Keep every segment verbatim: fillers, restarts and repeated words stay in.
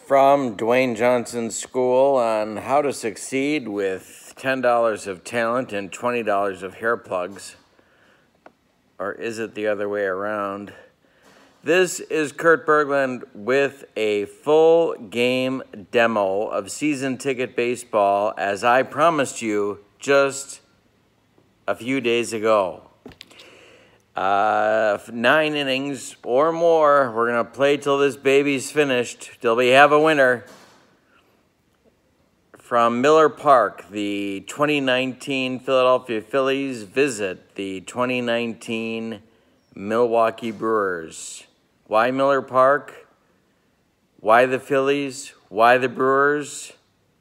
from Dwayne Johnson's school on how to succeed with ten dollars of talent and twenty dollars of hair plugs. Or is it the other way around? This is Kurt Berglund with a full game demo of season ticket baseball, as I promised you just a few days ago. Uh, nine innings or more. We're going to play till this baby's finished, till we have a winner. From Miller Park, the twenty nineteen Philadelphia Phillies visit the twenty nineteen Milwaukee Brewers. Why Miller Park? Why the Phillies? Why the Brewers?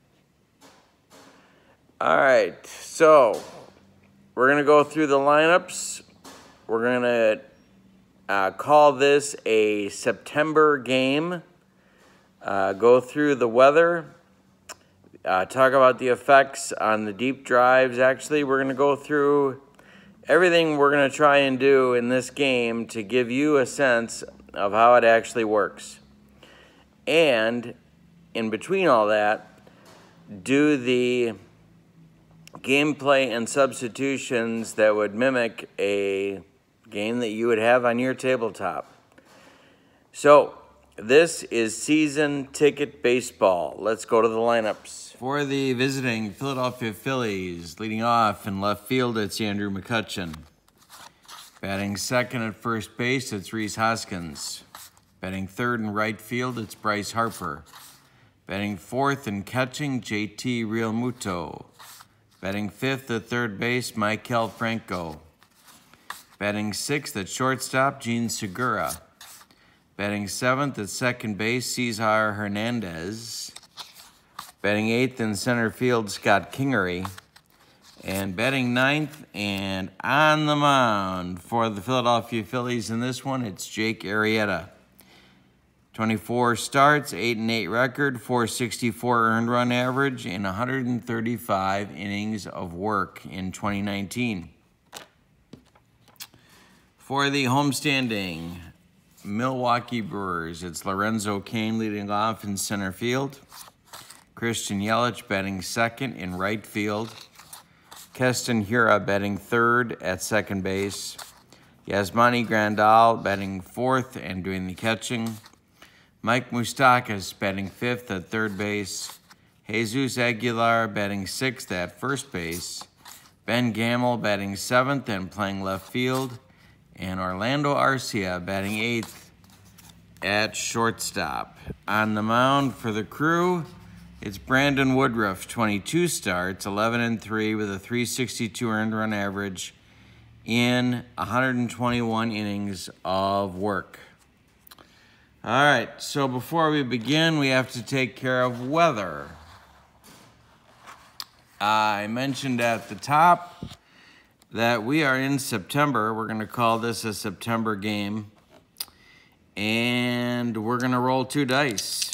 All right, so we're going to go through the lineups. We're going to uh, call this a September game, uh, go through the weather, uh, talk about the effects on the deep drives. Actually, we're going to go through everything we're going to try and do in this game to give you a sense of how it actually works. And in between all that, do the gameplay and substitutions that would mimic a game that you would have on your tabletop. So this is season ticket baseball. Let's go to the lineups. For the visiting Philadelphia Phillies, leading off in left field, it's Andrew McCutchen. Batting second at first base, it's Rhys Hoskins. Batting third in right field, it's Bryce Harper. Batting fourth and catching, J T Realmuto. Batting fifth at third base, Maikel Franco. Batting sixth at shortstop, Gene Segura. Batting seventh at second base, Cesar Hernandez. Batting eighth in center field, Scott Kingery. And batting ninth and on the mound for the Philadelphia Phillies in this one, it's Jake Arrieta. twenty-four starts, eight and eight record, four sixty-four earned run average, and one hundred thirty-five innings of work in twenty nineteen. For the homestanding Milwaukee Brewers, it's Lorenzo Cain leading off in center field. Christian Yelich batting second in right field. Keston Hiura batting third at second base. Yasmani Grandal batting fourth and doing the catching. Mike Moustakas batting fifth at third base. Jesus Aguilar batting sixth at first base. Ben Gamel batting seventh and playing left field. And Orlando Arcia batting eighth at shortstop. On the mound for the Crew, it's Brandon Woodruff, twenty-two starts, eleven and three with a three sixty-two earned run average in one hundred twenty-one innings of work. All right, so before we begin, we have to take care of weather. I mentioned at the top that we are in September. We're going to call this a September game. And we're going to roll two dice.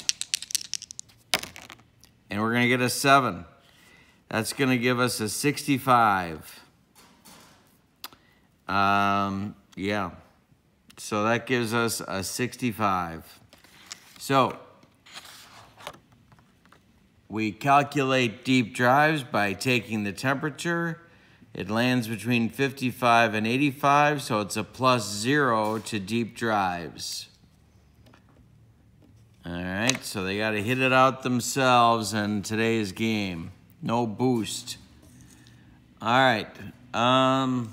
And we're going to get a seven. That's going to give us a sixty-five. Um, yeah. So that gives us a sixty-five. So we calculate deep drives by taking the temperature. It lands between fifty-five and eighty-five, so it's a plus zero to deep drives. All right, so they got to hit it out themselves in today's game. No boost. All right. Um,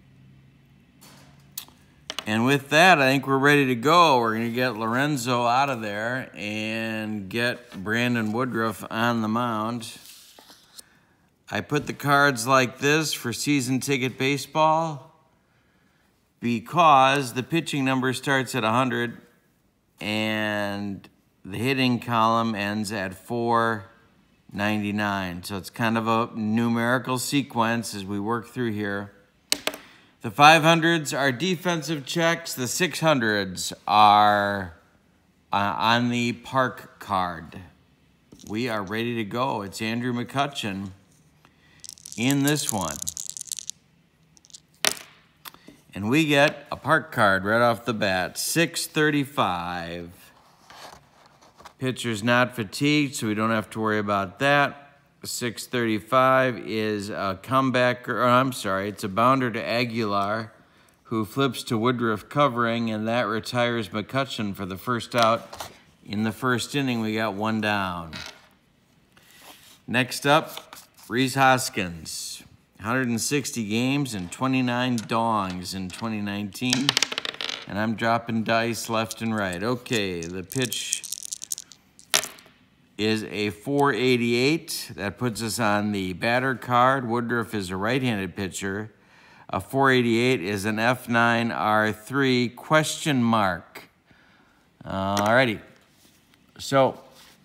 and with that, I think we're ready to go. We're going to get Lorenzo out of there and get Brandon Woodruff on the mound. I put the cards like this for season ticket baseball because the pitching number starts at one hundred and the hitting column ends at four ninety-nine. So it's kind of a numerical sequence as we work through here. The five hundreds are defensive checks. The six hundreds are uh, on the park card. We are ready to go. It's Andrew McCutchen in this one. And we get a park card right off the bat. six thirty-five. Pitcher's not fatigued, so we don't have to worry about that. six thirty-five is a comebacker, or I'm sorry, it's a bounder to Aguilar, who flips to Woodruff covering, and that retires McCutcheon for the first out. In the first inning, we got one down. Next up, Rhys Hoskins. one hundred sixty games and twenty-nine dongs in twenty nineteen. And I'm dropping dice left and right. Okay, the pitch is a four eighty-eight. That puts us on the batter card. Woodruff is a right-handed pitcher. A four eighty-eight is an F nine R three question mark. Alrighty. So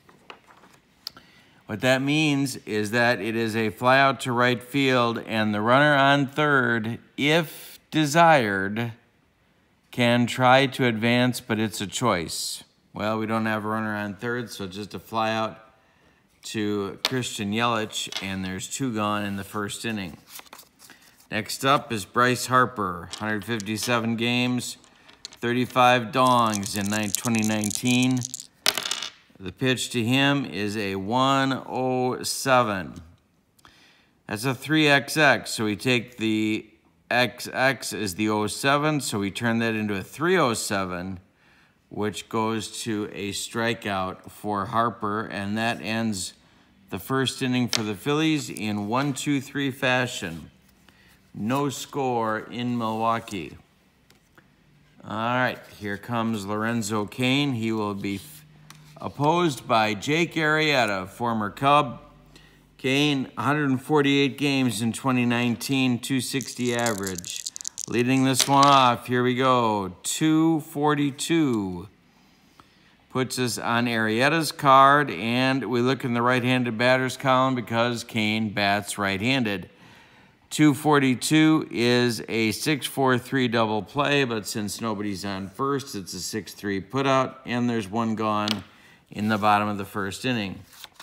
what that means is that it is a fly out to right field, and the runner on third, if desired, can try to advance, but it's a choice. Well, we don't have a runner on third, so just a fly out to Christian Yelich, and there's two gone in the first inning. Next up is Bryce Harper, one hundred fifty-seven games, thirty-five dongs in twenty nineteen. The pitch to him is a one oh seven. That's a three X X, so we take the X X as the oh seven, so we turn that into a three oh seven, which goes to a strikeout for Harper, and that ends the first inning for the Phillies in one two three fashion. No score in Milwaukee. All right, here comes Lorenzo Cain. He will be opposed by Jake Arrieta, former Cub. Cain, one hundred forty-eight games in twenty nineteen, two sixty average. Leading this one off, here we go, two forty-two. Puts us on Arrieta's card, and we look in the right-handed batters column because Cain bats right-handed. two forty-two is a six four three double play, but since nobody's on first, it's a six three putout, and there's one gone in the bottom of the first inning.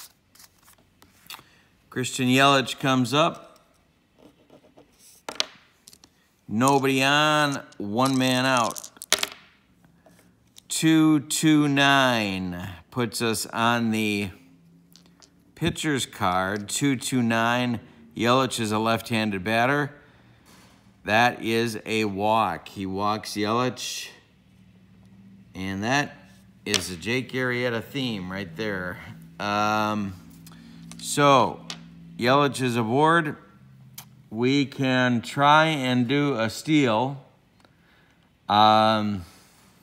Christian Yelich comes up. Nobody on, one man out. two two nine puts us on the pitcher's card. two two nine. Yelich is a left-handed batter. That is a walk. He walks Yelich. And that is a Jake Arrieta theme right there. Um, so, Yelich is aboard. We can try and do a steal. Um,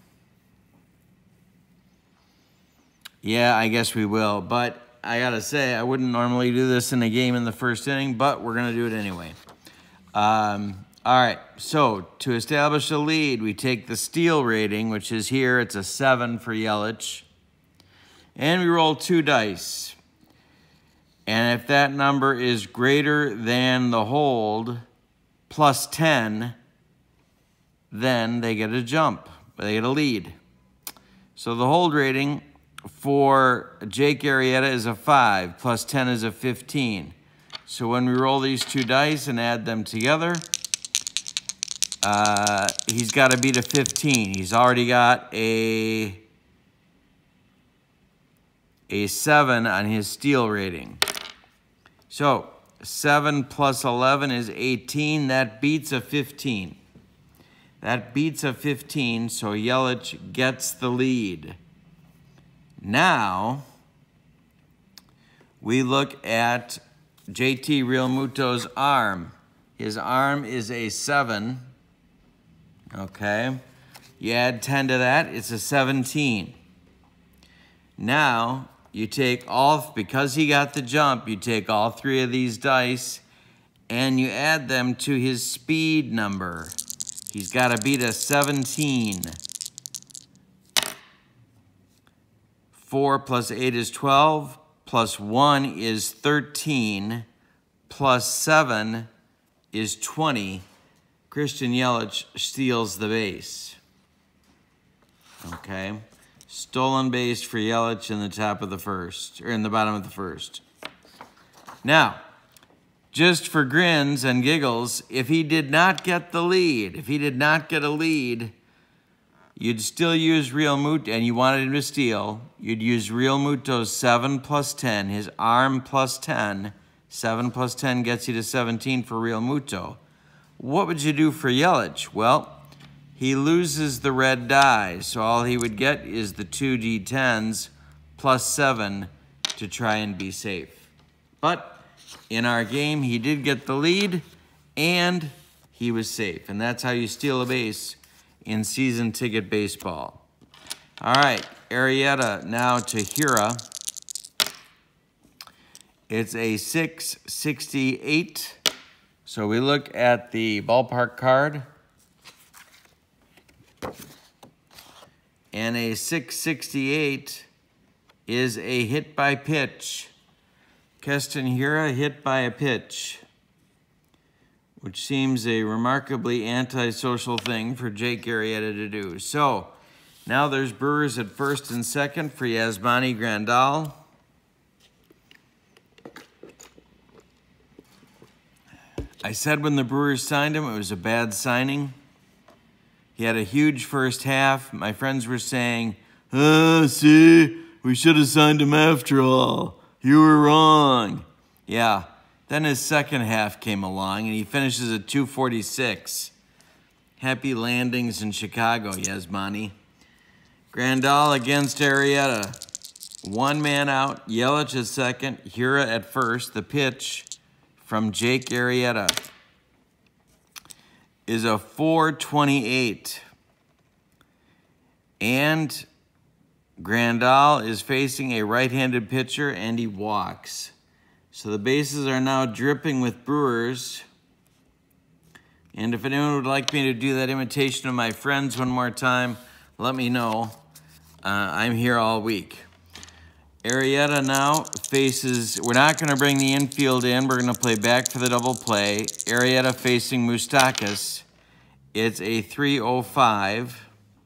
yeah, I guess we will. But I got to say, I wouldn't normally do this in a game in the first inning, but we're going to do it anyway. Um, all right, so to establish a lead, we take the steal rating, which is here. It's a seven for Yelich. And we roll two dice. And if that number is greater than the hold, plus ten, then they get a jump. They get a lead. So the hold rating for Jake Arrieta is a five, plus ten is a fifteen. So when we roll these two dice and add them together, uh, he's got to beat a fifteen. He's already got a, a seven on his steal rating. So seven plus eleven is eighteen. That beats a fifteen. That beats a fifteen, so Yelich gets the lead. Now, we look at J T Realmuto's arm. His arm is a seven, okay? You add ten to that, it's a seventeen. Now, you take all, because he got the jump, you take all three of these dice and you add them to his speed number. He's got to beat a seventeen. four plus eight is twelve, plus one is thirteen, plus seven is twenty. Christian Yelich steals the base. Okay? Stolen base for Yelich in the top of the first, or in the bottom of the first. Now, just for grins and giggles, if he did not get the lead, if he did not get a lead, you'd still use Real Muto, and you wanted him to steal, you'd use Real Muto's seven plus ten, his arm plus ten. seven plus ten gets you to seventeen for Real Muto. What would you do for Yelich? Well, he loses the red die, so all he would get is the two D tens plus seven to try and be safe. But in our game, he did get the lead, and he was safe. And that's how you steal a base in season ticket baseball. All right, Arrieta now to Hira. It's a six sixty-eight. So we look at the ballpark card. And a six sixty-eight is a hit by pitch. Keston Hira hit by a pitch, which seems a remarkably antisocial thing for Jake Arrieta to do. So now there's Brewers at first and second for Yasmani Grandal. I said when the Brewers signed him, it was a bad signing. He had a huge first half. My friends were saying, oh, see, we should have signed him after all. You were wrong. Yeah, then his second half came along, and he finishes at two forty-six. Happy landings in Chicago, Yasmani. Grandal against Arrieta. One man out, Yelich at second, Hira at first. The pitch from Jake Arrieta is a four twenty-eight. And Grandal is facing a right-handed pitcher, and he walks. So the bases are now dripping with Brewers. And if anyone would like me to do that imitation of my friends one more time, let me know. Uh, I'm here all week. Arrieta now faces, we're not going to bring the infield in. We're going to play back for the double play. Arrieta facing Moustakas. It's a three oh five.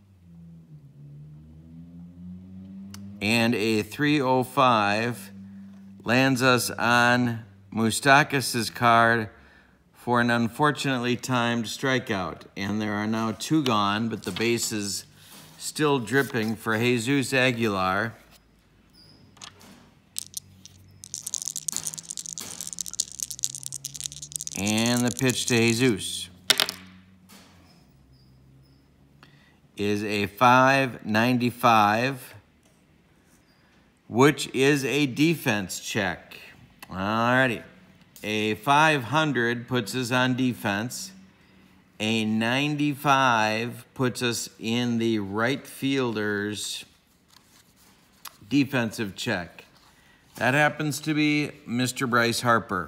And a three oh five lands us on Moustakas' card for an unfortunately timed strikeout. And there are now two gone, but the base is still dripping for Jesus Aguilar. And the pitch to Jesus is a five ninety-five. Which is a defense check. Alrighty. A five hundred puts us on defense. A ninety-five puts us in the right fielder's defensive check. That happens to be Mister Bryce Harper.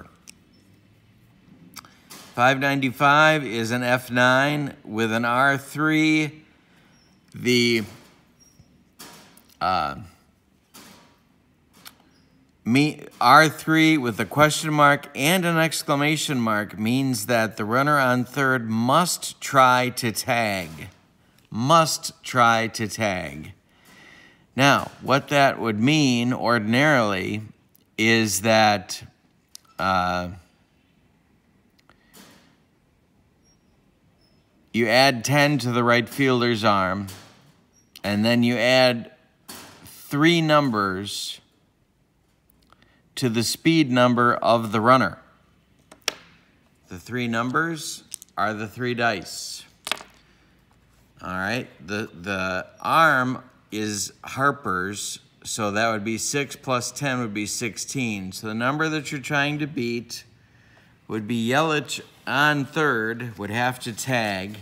five ninety-five is an F nine with an R three. The uh, Me, R three with a question mark and an exclamation mark means that the runner on third must try to tag. Must try to tag. Now, what that would mean ordinarily is that uh, you add ten to the right fielder's arm, and then you add three numbers to the speed number of the runner. The three numbers are the three dice. All right, the, the arm is Harper's, so that would be six plus ten would be sixteen. So the number that you're trying to beat would be Yelich on third, would have to tag,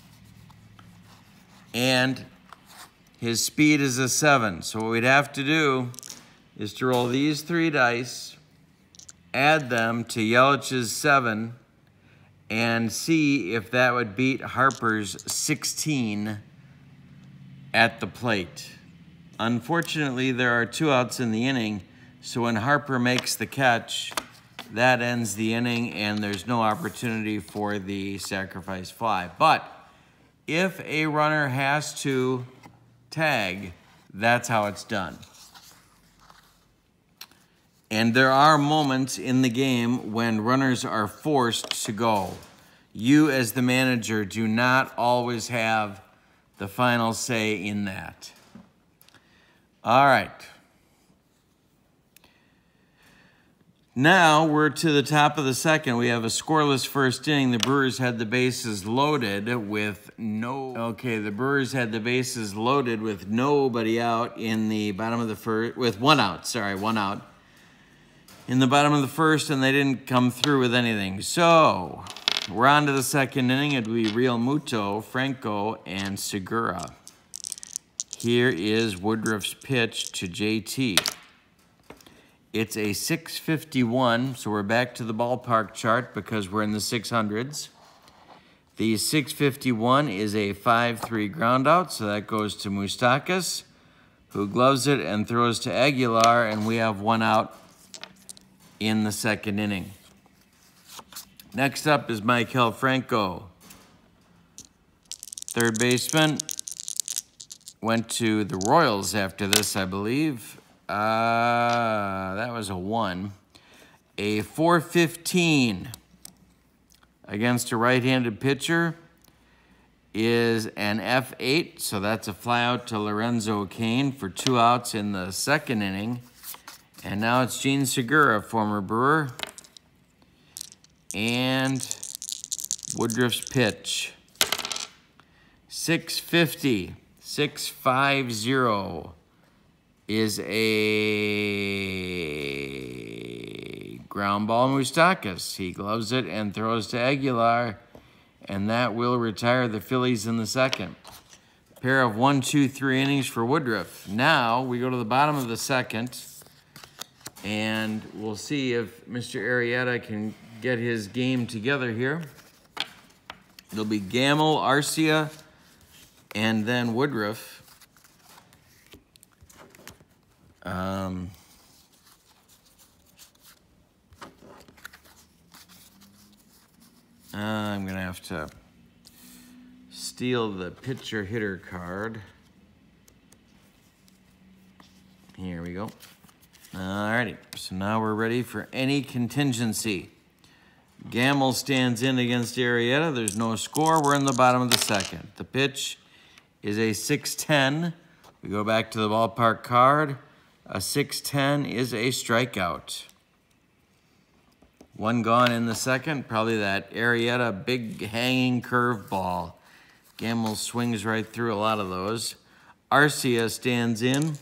and his speed is a seven. So what we'd have to do is to roll these three dice, add them to Yelich's seven, and see if that would beat Harper's sixteen at the plate. Unfortunately, there are two outs in the inning, so when Harper makes the catch, that ends the inning, and there's no opportunity for the sacrifice fly. But if a runner has to tag, that's how it's done. And there are moments in the game when runners are forced to go. You, as the manager, do not always have the final say in that. All right. Now we're to the top of the second. We have a scoreless first inning. The Brewers had the bases loaded with no... Okay, the Brewers had the bases loaded with nobody out in the bottom of the first... With one out, sorry, one out. In the bottom of the first, and they didn't come through with anything. So, we're on to the second inning. It'll be Real Muto, Franco, and Segura. Here is Woodruff's pitch to J T. It's a six fifty-one, so we're back to the ballpark chart because we're in the six hundreds. The six fifty-one is a five three ground out, so that goes to Moustakas, who gloves it and throws to Aguilar, and we have one out in the second inning. Next up is Maikel Franco. Third baseman. Went to the Royals after this, I believe. Uh, that was a one. A four fifteen against a right-handed pitcher is an F eight, so that's a flyout to Lorenzo Cain for two outs in the second inning. And now it's Gene Segura, former Brewer. And Woodruff's pitch. six fifty, six fifty. Is a ground ball Moustakas. He gloves it and throws to Aguilar, and that will retire the Phillies in the second. A pair of one, two, three innings for Woodruff. Now we go to the bottom of the second, and we'll see if Mister Arrieta can get his game together here. It'll be Gamble, Arcia, and then Woodruff. Um, uh, I'm going to have to steal the pitcher hitter card. Here we go. Alrighty, so now we're ready for any contingency. Gamble stands in against Arrieta. There's no score. We're in the bottom of the second. The pitch is a six ten. We go back to the ballpark card. A six ten is a strikeout. One gone in the second. Probably that Arrieta big hanging curveball. Gamble swings right through a lot of those. Arcia stands in.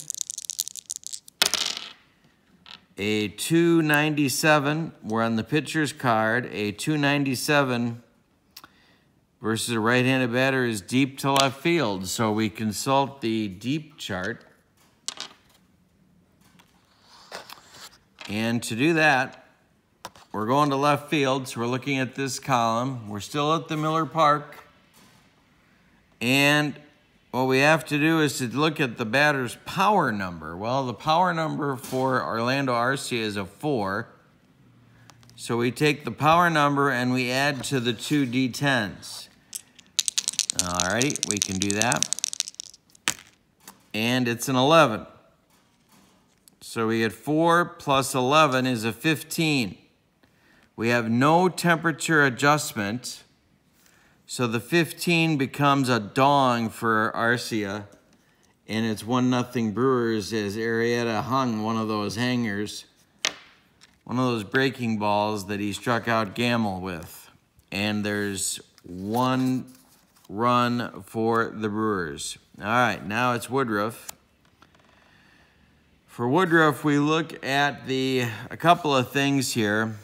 A two ninety-seven. We're on the pitcher's card. A two ninety-seven versus a right-handed batter is deep to left field. So we consult the deep chart. And to do that, we're going to left field, so we're looking at this column. We're still at the Miller Park. And what we have to do is to look at the batter's power number. Well, the power number for Orlando Arcia is a four. So we take the power number and we add to the two D tens. Alrighty, we can do that. And it's an eleven. So we get four plus eleven is a fifteen. We have no temperature adjustment. So the fifteen becomes a dong for Arcia. And it's one nothing Brewers as Arrieta hung one of those hangers. One of those breaking balls that he struck out Gamble with. And there's one run for the Brewers. All right, now it's Woodruff. For Woodruff, we look at the a couple of things here.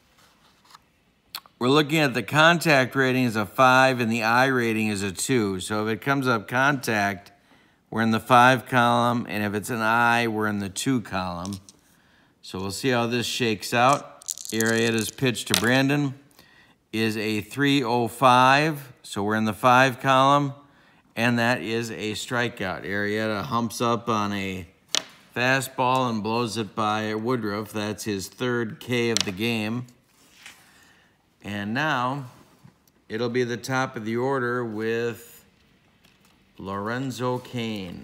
We're looking at the contact rating is a five and the eye rating is a two. So if it comes up contact, we're in the five column, and if it's an eye, we're in the two column. So we'll see how this shakes out. Arrieta's pitch to Brandon is a three oh five, so we're in the five column, and that is a strikeout. Arrieta humps up on a fastball and blows it by Woodruff. That's his third K of the game. And now it'll be the top of the order with Lorenzo Cain.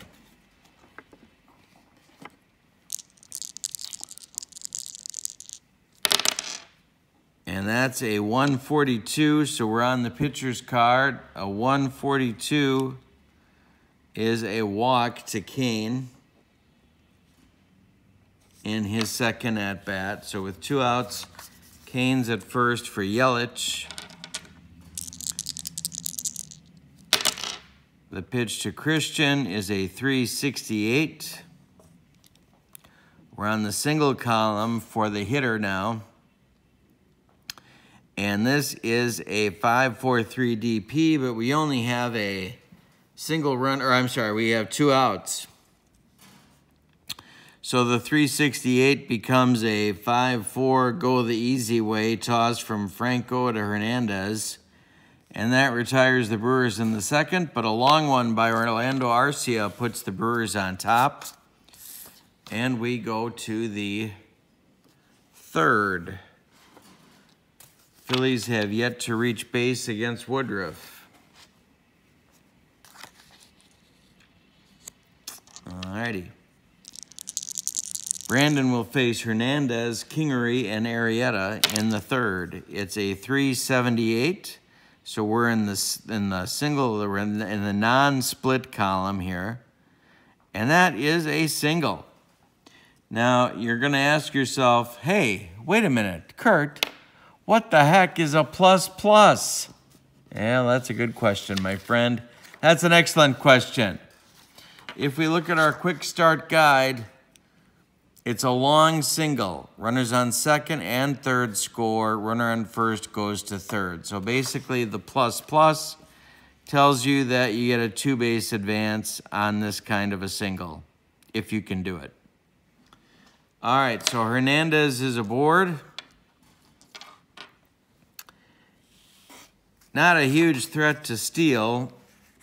And that's a one forty-two, so we're on the pitcher's card. A one forty-two is a walk to Kane in his second at-bat. So with two outs, Kane's at first for Yelich. The pitch to Christian is a three sixty-eight. We're on the single column for the hitter now. And this is a five four three D P, but we only have a single run, or I'm sorry, we have two outs. So the three sixty-eight becomes a five four, go the easy way, toss from Franco to Hernandez. And that retires the Brewers in the second, but a long one by Orlando Arcia puts the Brewers on top. And we go to the third. Phillies have yet to reach base against Woodruff. Alrighty. Brandon will face Hernandez, Kingery, and Arrieta in the third. It's a three seventy-eight. So we're in the, in the single, we're in the, in the non-split column here. And that is a single. Now, you're going to ask yourself, hey, wait a minute, Kurt, what the heck is a plus plus? Yeah, that's a good question, my friend. That's an excellent question. If we look at our quick start guide, it's a long single. Runners on second and third score. Runner on first goes to third. So basically the plus plus tells you that you get a two base advance on this kind of a single, if you can do it. All right, so Hernandez is aboard. Not a huge threat to steal,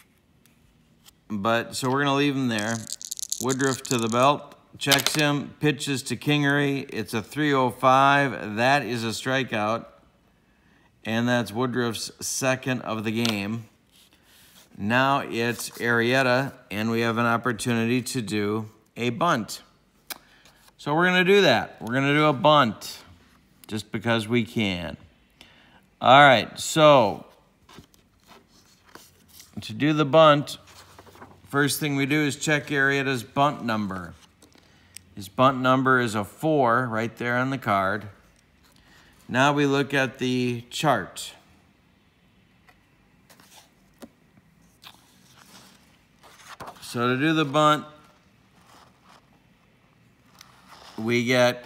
but so we're going to leave him there. Woodruff to the belt, checks him, pitches to Kingery. It's a three oh five. That is a strikeout, and that's Woodruff's second of the game. Now it's Arrieta, and we have an opportunity to do a bunt. So we're going to do that. We're going to do a bunt just because we can. All right, so to do the bunt, first thing we do is check Arrieta's bunt number. His bunt number is a four right there on the card. Now we look at the chart. So to do the bunt, we get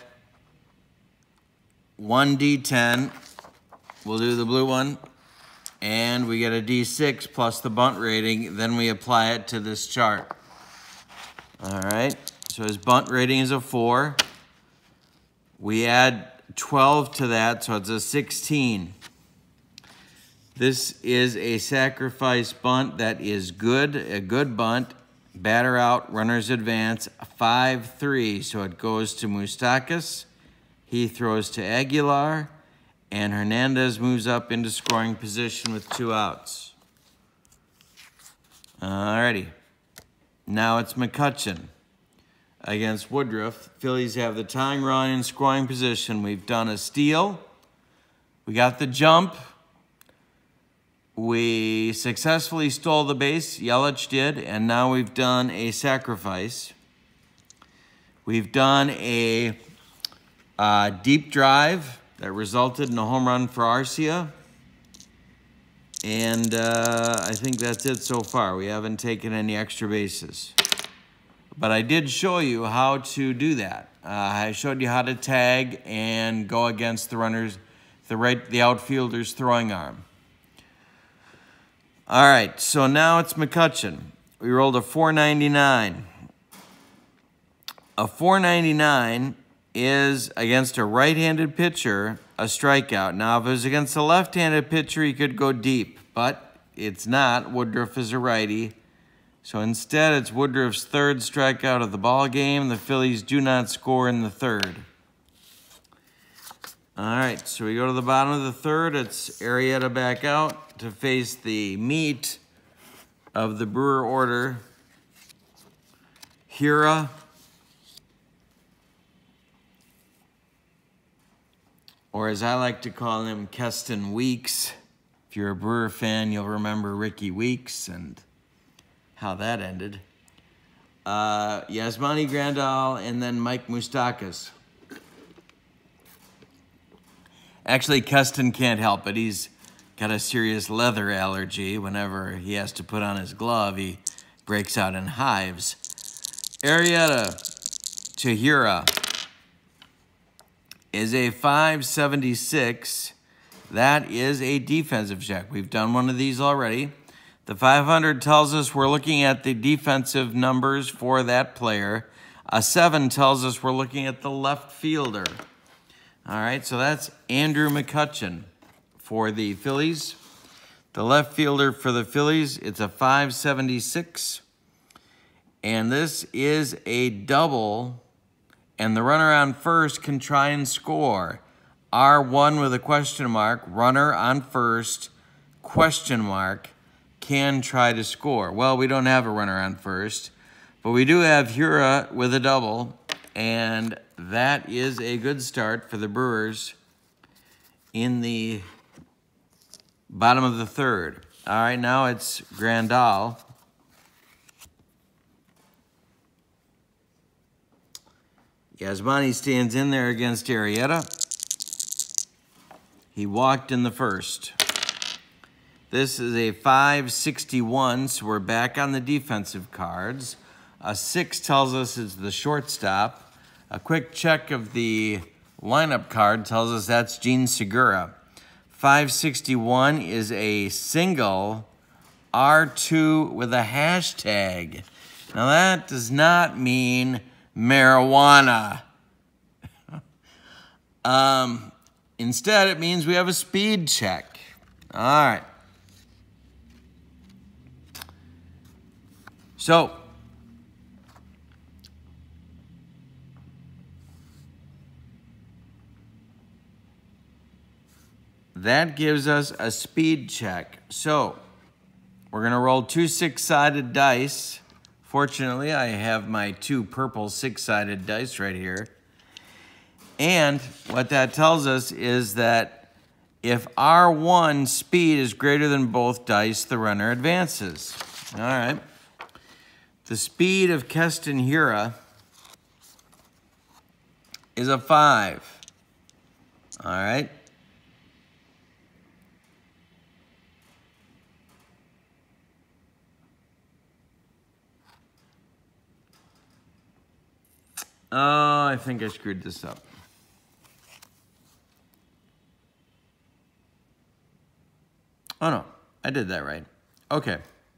one D ten. We'll do the blue one. And we get a D six plus the bunt rating. Then we apply it to this chart. All right. So his bunt rating is a four. We add twelve to that, so it's a sixteen. This is a sacrifice bunt that is good, a good bunt. Batter out, runners advance, five three. So it goes to Moustakas. He throws to Aguilar. And Hernandez moves up into scoring position with two outs. Alrighty. Now it's McCutchen against Woodruff. Phillies have the tying run in scoring position. We've done a steal. We got the jump. We successfully stole the base. Yelich did. And now we've done a sacrifice. We've done a uh, deep drive that resulted in a home run for Arcia. And uh, I think that's it so far. We haven't taken any extra bases. But I did show you how to do that. Uh, I showed you how to tag and go against the runners, the right, the outfielder's throwing arm. All right, so now it's McCutchen. We rolled a four ninety-nine. A four ninety-nine is against a right-handed pitcher, a strikeout. Now, if it was against a left-handed pitcher, he could go deep, but it's not. Woodruff is a righty. So instead, it's Woodruff's third strikeout of the ball game. The Phillies do not score in the third. All right, so we go to the bottom of the third. It's Arrieta back out to face the meat of the Brewer order. Hira. Or as I like to call him, Keston Weeks. If you're a Brewer fan, you'll remember Ricky Weeks and how that ended. Uh, Yasmani Grandal and then Mike Moustakas. Actually, Keston can't help it. He's got a serious leather allergy. Whenever he has to put on his glove, he breaks out in hives. Arrieta Chihira is a five seventy-six. That is a defensive check. We've done one of these already. The five hundred tells us we're looking at the defensive numbers for that player. A seven tells us we're looking at the left fielder. All right, so that's Andrew McCutchen for the Phillies. The left fielder for the Phillies, it's a five seventy-six. And this is a double. And the runner on first can try and score. R one with a question mark, runner on first, question mark, can try to score. Well, we don't have a runner on first, but we do have Hura with a double, and that is a good start for the Brewers in the bottom of the third. All right, now it's Grandal. Yasmani stands in there against Arrieta. He walked in the first. This is a five sixty-one, so we're back on the defensive cards. A six tells us it's the shortstop. A quick check of the lineup card tells us that's Gene Segura. five sixty-one is a single, R two with a hashtag. Now that does not mean marijuana. um, instead, it means we have a speed check. All right. So, that gives us a speed check. So, we're going to roll two six-sided dice. Fortunately, I have my two purple six-sided dice right here. And what that tells us is that if R one speed is greater than both dice, the runner advances. All right. The speed of Keston Hura is a five. All right. Oh, I think I screwed this up. Oh, no. I did that right. Okay.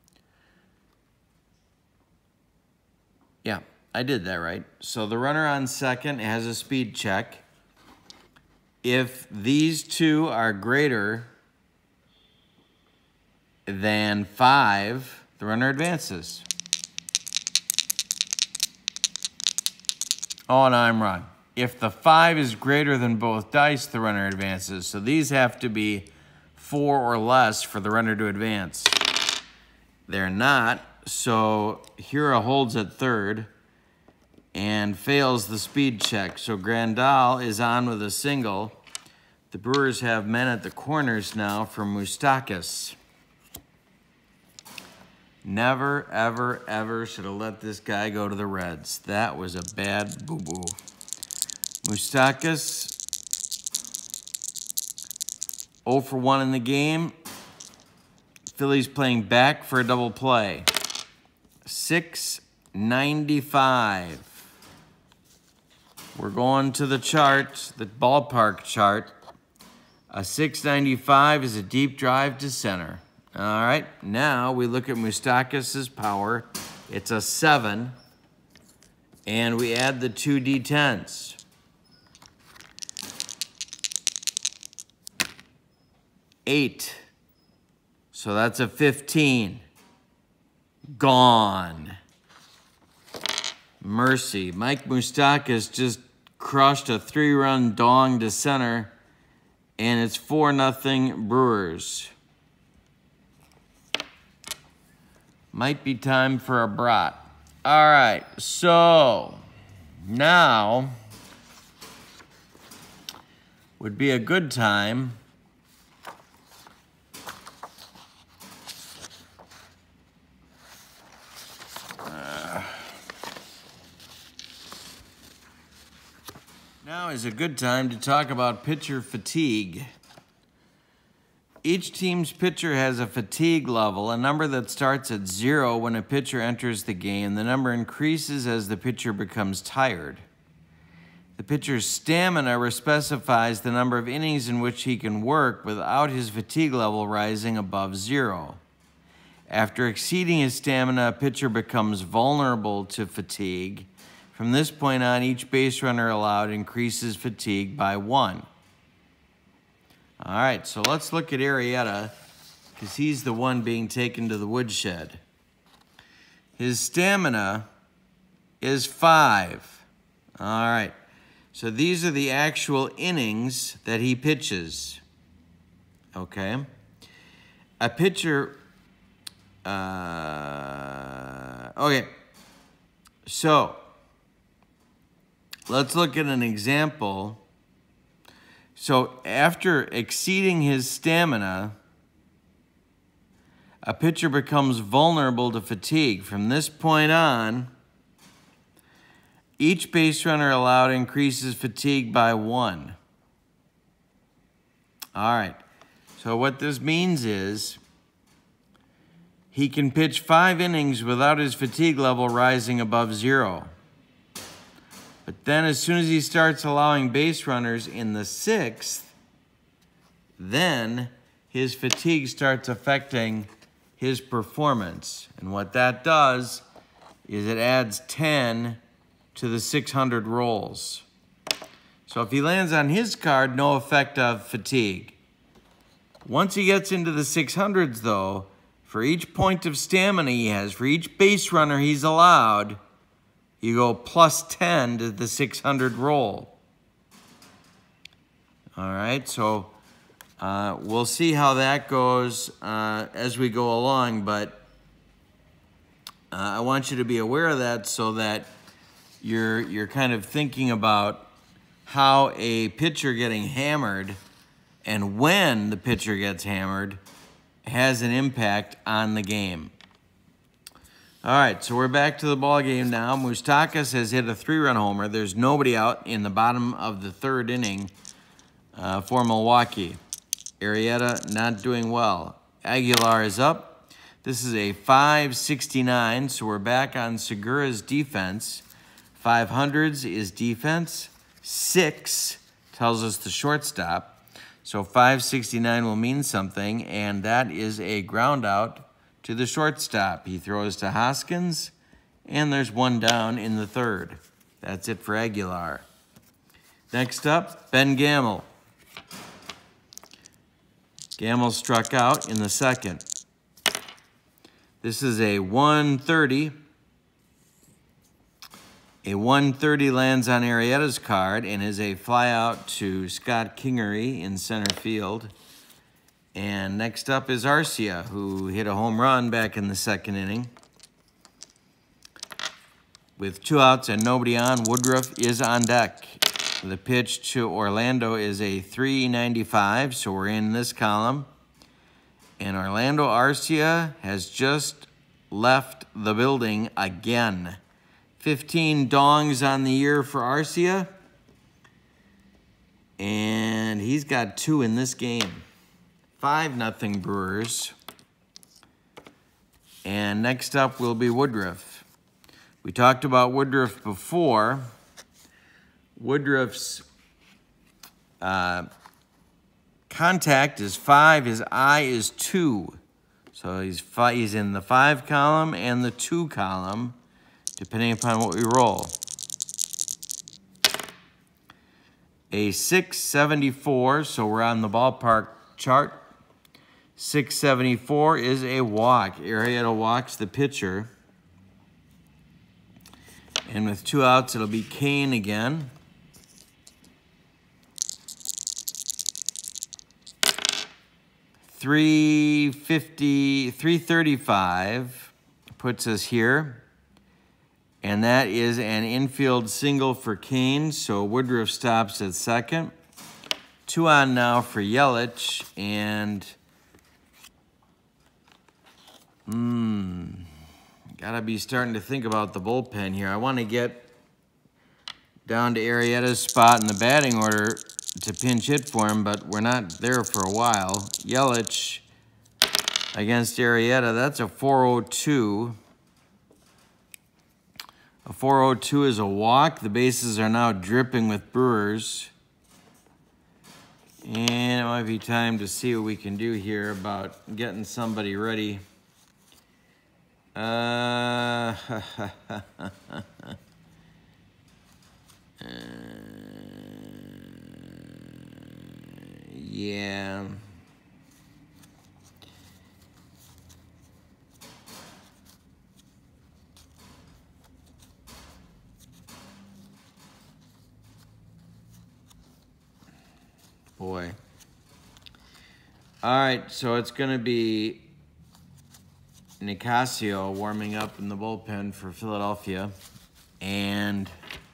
Yeah, I did that right. So the runner on second has a speed check. If these two are greater than five, the runner advances. Oh, no, I'm wrong. If the five is greater than both dice, the runner advances. So these have to be four or less for the runner to advance. They're not, so Hura holds at third and fails the speed check. So Grandal is on with a single. The Brewers have men at the corners now for Moustakas. Never, ever, ever should have let this guy go to the Reds. That was a bad boo-boo. Moustakas, oh for one in the game. Phillies playing back for a double play. six ninety-five. We're going to the chart, the ballpark chart. A six ninety-five is a deep drive to center. All right, now we look at Moustakas' power. It's a seven, and we add the two D tens. Eight, so that's a fifteen. Gone. Mercy. Mike Moustakas just crushed a three-run dong to center, and it's four nothing Brewers. Might be time for a brat. All right, so now would be a good time Now is a good time to talk about pitcher fatigue. Each team's pitcher has a fatigue level, a number that starts at zero when a pitcher enters the game. The number increases as the pitcher becomes tired. The pitcher's stamina specifies the number of innings in which he can work without his fatigue level rising above zero. After exceeding his stamina, a pitcher becomes vulnerable to fatigue. From this point on, each base runner allowed increases fatigue by one. All right, so let's look at Arrieta, because he's the one being taken to the woodshed. His stamina is five. All right, so these are the actual innings that he pitches. Okay. A pitcher, uh, okay, so let's look at an example. So after exceeding his stamina, a pitcher becomes vulnerable to fatigue. From this point on, each base runner allowed increases fatigue by one. All right, so what this means is he can pitch five innings without his fatigue level rising above zero. But then as soon as he starts allowing base runners in the sixth, then his fatigue starts affecting his performance. And what that does is it adds ten to the six hundred rolls. So if he lands on his card, no effect of fatigue. Once he gets into the six hundreds, though, for each point of stamina he has, for each base runner he's allowed, you go plus ten to the six hundred roll. All right, so uh, we'll see how that goes uh, as we go along, but uh, I want you to be aware of that so that you're, you're kind of thinking about how a pitcher getting hammered and when the pitcher gets hammered has an impact on the game. All right, so we're back to the ball game now. Moustakas has hit a three-run homer. There's nobody out in the bottom of the third inning uh, for Milwaukee. Arrieta not doing well. Aguilar is up. This is a five sixty-nine, so we're back on Segura's defense. five hundreds is defense. Six tells us the shortstop. So five sixty-nine will mean something, and that is a ground out to the shortstop. He throws to Hoskins, and there's one down in the third. That's it for Aguilar. Next up, Ben Gamel. Gamel struck out in the second. This is a one thirty. A one thirty lands on Arrieta's card and is a fly out to Scott Kingery in center field. And next up is Arcia, who hit a home run back in the second inning. With two outs and nobody on, Woodruff is on deck. The pitch to Orlando is a three ninety-five, so we're in this column. And Orlando Arcia has just left the building again. fifteen dongs on the year for Arcia. And he's got two in this game. five nothing Brewers. And next up will be Woodruff. We talked about Woodruff before. Woodruff's uh, contact is five, his eye is two. So he's, five, he's in the five column and the two column, depending upon what we roll. A six seventy-four, so we're on the ballpark chart. six seventy-four is a walk. Arrieta walks the pitcher. And with two outs, it'll be Kane again. three fifty, three thirty-five puts us here. And that is an infield single for Kane, so Woodruff stops at second. Two on now for Yelich, and hmm, gotta be starting to think about the bullpen here. I want to get down to Arrieta's spot in the batting order to pinch hit for him, but we're not there for a while. Yelich against Arrieta, that's a four oh two. A four oh two is a walk. The bases are now dripping with Brewers. And it might be time to see what we can do here about getting somebody ready. Uh, uh, yeah. Boy. All right, so it's going to be Nicasio warming up in the bullpen for Philadelphia. And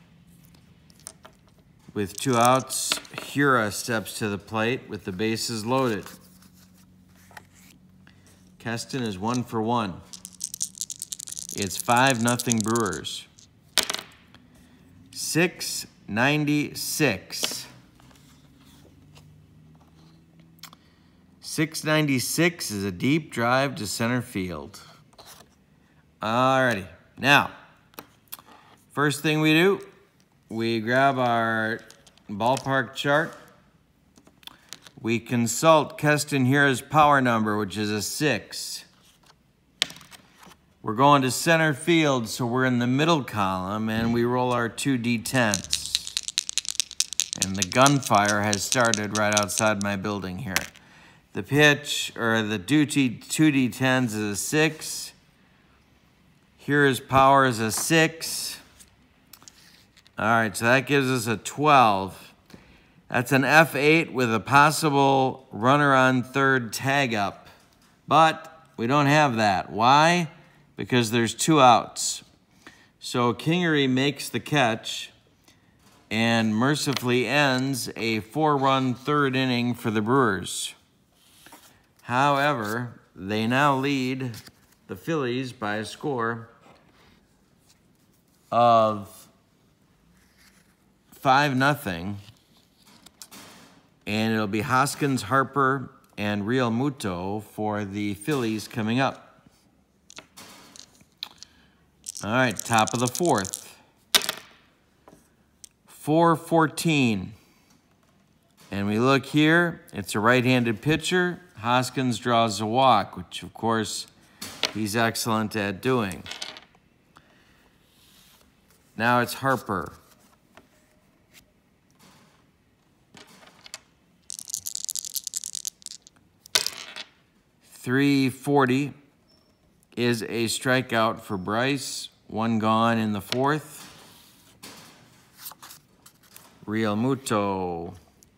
with two outs, Hura steps to the plate with the bases loaded. Keston is one for one. It's five nothing Brewers. six ninety-six. six ninety-six is a deep drive to center field. Alrighty. Now, first thing we do, we grab our ballpark chart. We consult Keston Hura's power number, which is a six. We're going to center field, so we're in the middle column, and we roll our two D tens. And the gunfire has started right outside my building here. The pitch, or the duty two D tens is a six. Hura's power is a six. All right, so that gives us a twelve. That's an F eight with a possible runner on third tag up. But we don't have that. Why? Because there's two outs. So Kingery makes the catch and mercifully ends a four-run third inning for the Brewers. However, they now lead the Phillies by a score of five nothing. And it'll be Hoskins, Harper, and Real Muto for the Phillies coming up. All right, top of the fourth. four fourteen. And we look here, it's a right-handed pitcher. Hoskins draws a walk, which, of course, he's excellent at doing. Now it's Harper. three forty is a strikeout for Bryce. One gone in the fourth. Real Muto.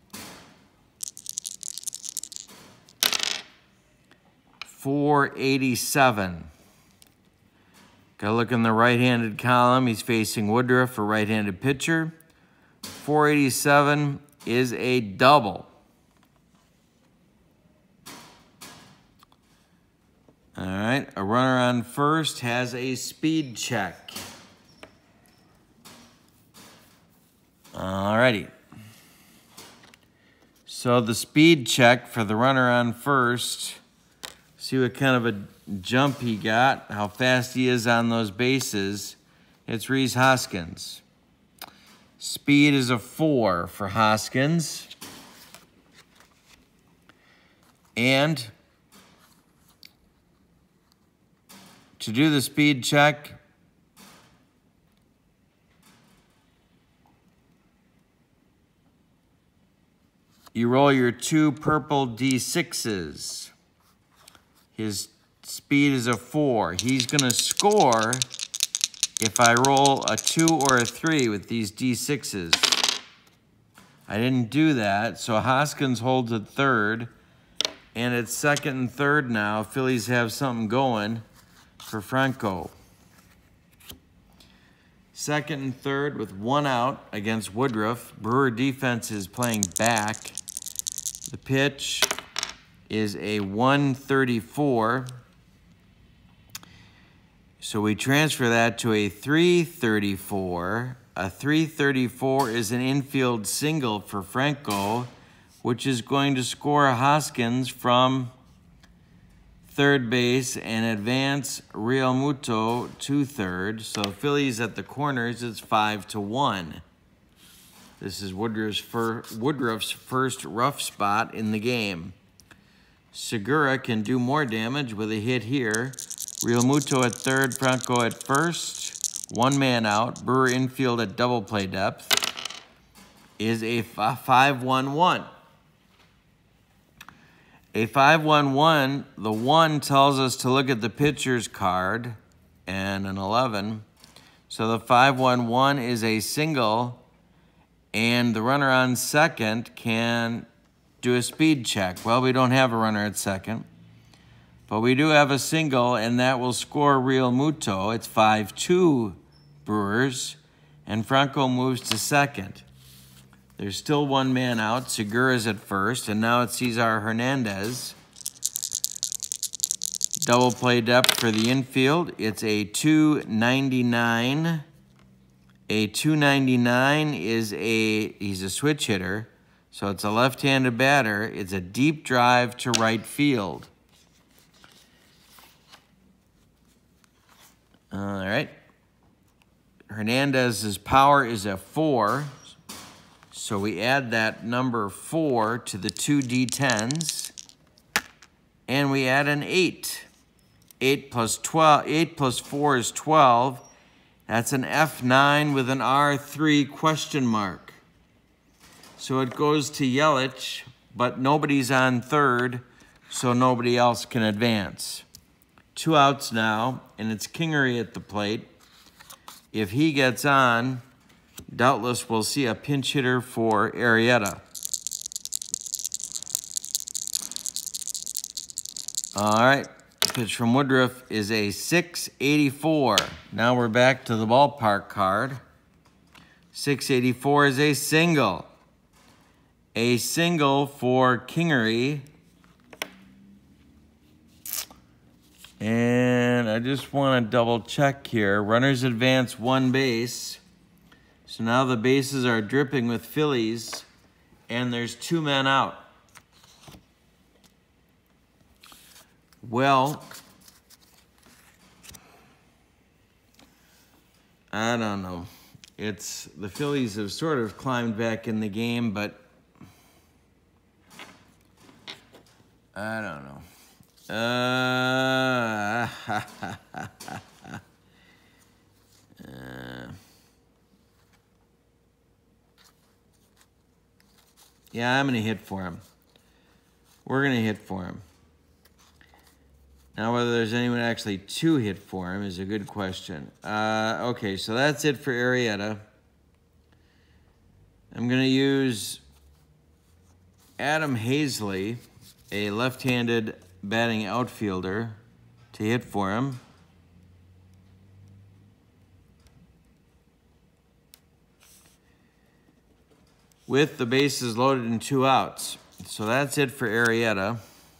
four eighty-seven. Got to look in the right-handed column. He's facing Woodruff, a right-handed pitcher. four eighty-seven is a double. All right, a runner on first has a speed check. All righty. So the speed check for the runner on first, see what kind of a jump he got, how fast he is on those bases. It's Rhys Hoskins. Speed is a four for Hoskins. And to do the speed check, you roll your two purple D sixes. His speed is a four. He's going to score if I roll a two or a three with these D sixes. I didn't do that, so Hoskins holds at third. And it's second and third now. Phillies have something going for Franco. Second and third with one out against Woodruff. Brewer defense is playing back. The pitch is a one thirty-four. So we transfer that to a three thirty-four. A three thirty-four is an infield single for Franco, which is going to score Hoskins from third base and advance Real Muto to third. So Phillies at the corners, it's five to one. This is Woodruff's, fir Woodruff's first rough spot in the game. Segura can do more damage with a hit here. Real Muto at third, Franco at first. One man out. Brewer infield at double play depth is a five one one. A five one one, the one tells us to look at the pitcher's card, and an eleven. So the five one one is a single, and the runner on second can do a speed check. Well, we don't have a runner at second, but we do have a single, and that will score Real Muto. It's five two Brewers, and Franco moves to second. There's still one man out. Segura's at first, and now it's Cesar Hernandez. Double play depth for the infield. It's a two ninety-nine. A two ninety-nine is a, he's a switch hitter, so it's a left-handed batter. It's a deep drive to right field. All right. Hernandez's power is a four. So we add that number four to the two D tens, and we add an eight. eight plus twelve, eight plus four is twelve. That's an F nine with an R three question mark. So it goes to Yelich, but nobody's on third, so nobody else can advance. Two outs now, and it's Kingery at the plate. If he gets on, doubtless we'll see a pinch hitter for Arrieta. All right, pitch from Woodruff is a six eighty-four. Now we're back to the ballpark card. six eighty-four is a single. A single for Kingery. And I just want to double check here. Runners advance one base. So now the bases are dripping with Phillies, and there's two men out. Well, I don't know. It's the Phillies have sort of climbed back in the game, but I don't know. Uh, uh, yeah, I'm going to hit for him. We're going to hit for him. Now, whether there's anyone actually to hit for him is a good question. Uh, okay, so that's it for Arrieta. I'm going to use Adam Hazley, a left-handed batting outfielder, to hit for him. With the bases loaded and two outs. So that's it for Arrieta.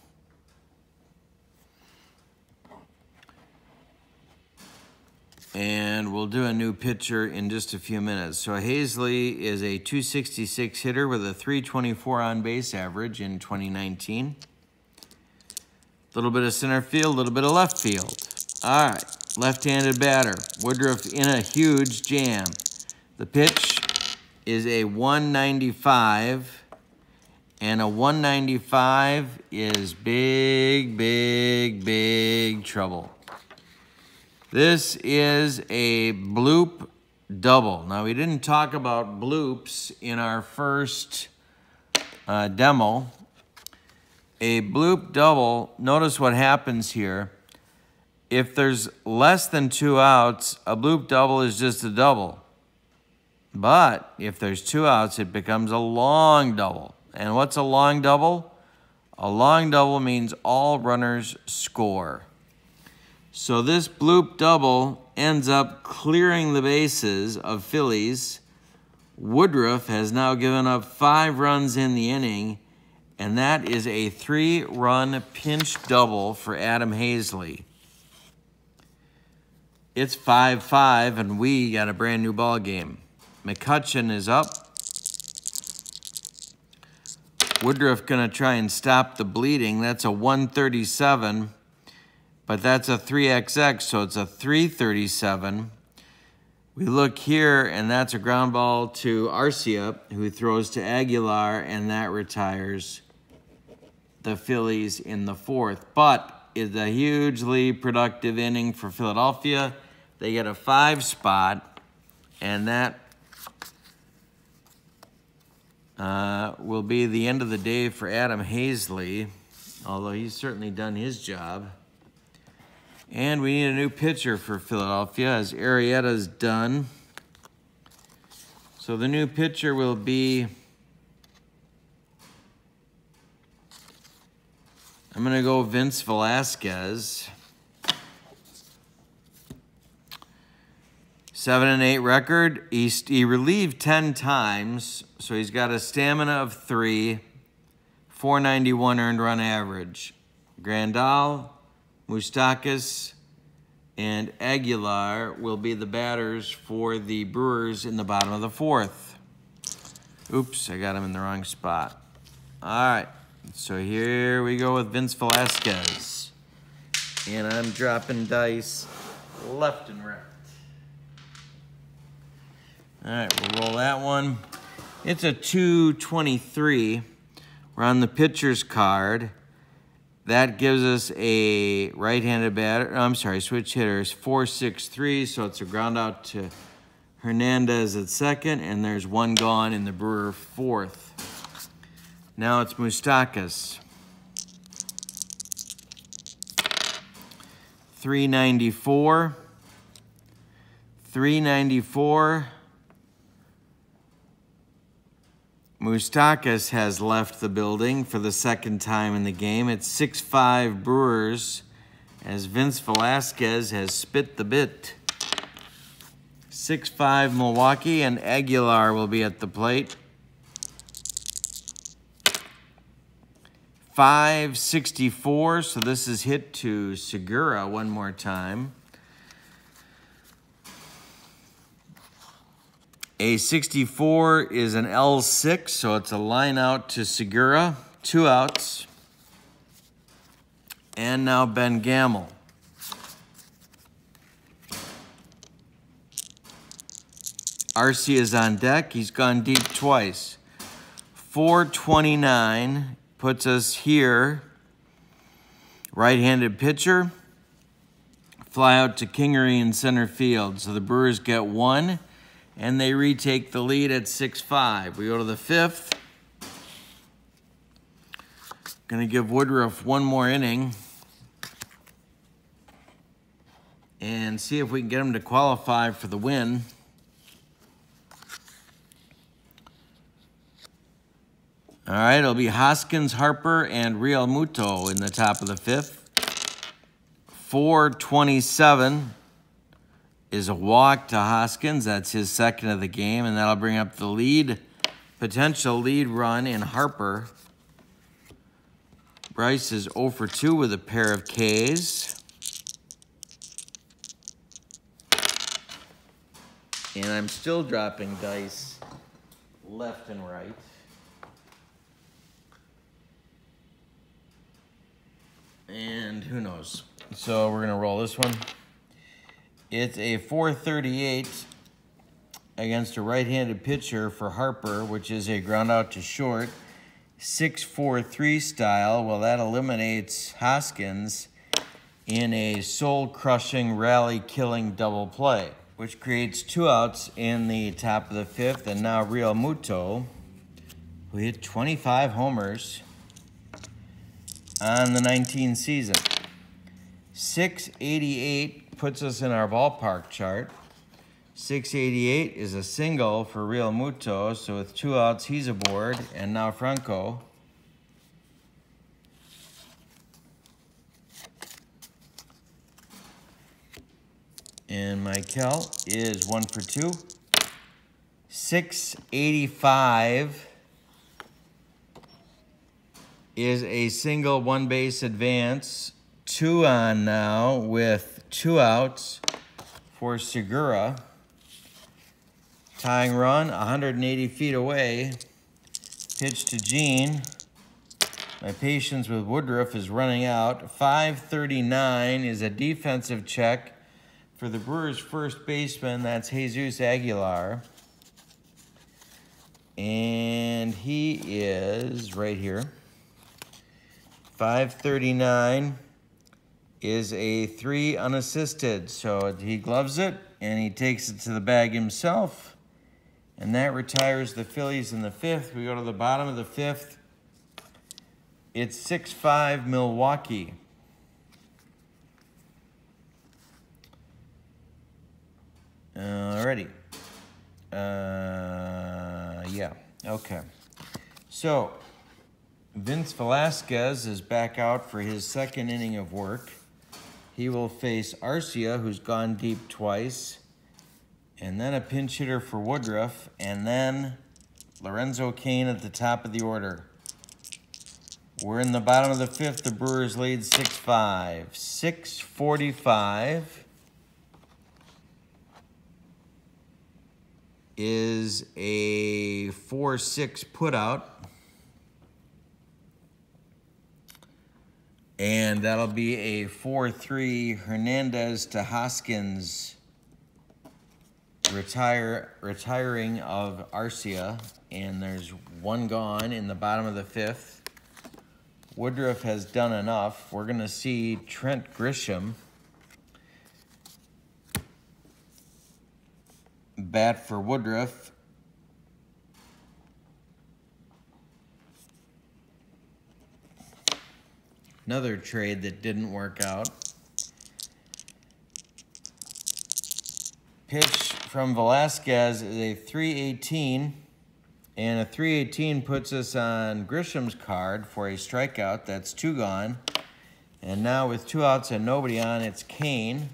And we'll do a new pitcher in just a few minutes. So Hazley is a two sixty-six hitter with a three twenty-four on base average in twenty nineteen. A little bit of center field, a little bit of left field. All right, left-handed batter. Woodruff in a huge jam. The pitch is a one ninety-five, and a one ninety-five is big, big, big trouble. This is a bloop double. Now, we didn't talk about bloops in our first uh, demo. A bloop double, notice what happens here. If there's less than two outs, a bloop double is just a double. But if there's two outs, it becomes a long double. And what's a long double? A long double means all runners score. So this bloop double ends up clearing the bases of Phillies. Woodruff has now given up five runs in the inning, and that is a three-run pinch double for Adam Hazley. It's five five, and we got a brand new ball game. McCutcheon is up. Woodruff gonna try and stop the bleeding. That's a one thirty-seven, but that's a three X X, so it's a three thirty-seven. We look here, and that's a ground ball to Arcia, who throws to Aguilar, and that retires the Phillies in the fourth. But it's a hugely productive inning for Philadelphia. They get a five spot, and that uh, will be the end of the day for Adam Hazley, although he's certainly done his job. And we need a new pitcher for Philadelphia, as Arrieta's done. So the new pitcher will be, I'm going to go Vince Velasquez. Seven and eight record. He, he relieved ten times, so he's got a stamina of three, four ninety-one earned run average. Grandal, Moustakas, and Aguilar will be the batters for the Brewers in the bottom of the fourth. Oops, I got him in the wrong spot. All right, so here we go with Vince Velasquez. And I'm dropping dice left and right. All right, we'll roll that one. It's a two twenty-three. We're on the pitcher's card. That gives us a right-handed batter. I'm sorry, switch hitters, four six three, so it's a ground out to Hernandez at second, and there's one gone in the Brewer fourth. Now it's Moustakas. three ninety-four. three ninety-four. Moustakas has left the building for the second time in the game. It's six five Brewers as Vince Velasquez has spit the bit. six five Milwaukee, and Aguilar will be at the plate. five sixty-four, so this is hit to Segura one more time. A sixty-four is an L six, so it's a line out to Segura, two outs. And now Ben Gamel. Arcia is on deck. He's gone deep twice. four twenty-nine puts us here. Right-handed pitcher. Fly out to Kingery in center field. So the Brewers get one, and they retake the lead at six five. We go to the fifth. Going to give Woodruff one more inning and see if we can get him to qualify for the win. All right, it'll be Hoskins, Harper, and Real Muto in the top of the fifth. four twenty-seven is a walk to Hoskins. That's his second of the game, and that'll bring up the lead, potential lead run in Harper. Bryce is oh for two with a pair of Ks. And I'm still dropping dice left and right. And who knows? So we're going to roll this one. It's a four thirty-eight against a right-handed pitcher for Harper, which is a ground out to short. six four three style. Well, that eliminates Hoskins in a soul-crushing, rally-killing double play, which creates two outs in the top of the fifth. And now Real Muto, who hit twenty-five homers on the nineteen season. six eighty-eight puts us in our ballpark chart. six eighty-eight is a single for Real Muto, so with two outs, he's aboard. And now Franco. And Michael is one for two. six eighty-five is a single one base advance. Two on now with two outs for Segura. Tying run, one hundred eighty feet away. Pitch to Gene. My patience with Woodruff is running out. five thirty-nine is a defensive check for the Brewers' first baseman. That's Jesus Aguilar. And he is right here. five thirty-nine is a three unassisted. So he gloves it, and he takes it to the bag himself. And that retires the Phillies in the fifth. We go to the bottom of the fifth. It's six five Milwaukee. Alrighty. Uh, yeah, okay. So, Vince Velasquez is back out for his second inning of work. He will face Arcia, who's gone deep twice, and then a pinch hitter for Woodruff, and then Lorenzo Cain at the top of the order. We're in the bottom of the fifth. The Brewers lead six five. six forty-five is a four six putout. And that'll be a four three Hernandez to Hoskins retire retiring of Arcia. And there's one gone in the bottom of the fifth. Woodruff has done enough. We're going to see Trent Grisham bat for Woodruff. Another trade that didn't work out. Pitch from Velasquez is a three eighteen. And a three eighteen puts us on Grisham's card for a strikeout. That's two gone. And now with two outs and nobody on, it's Cain.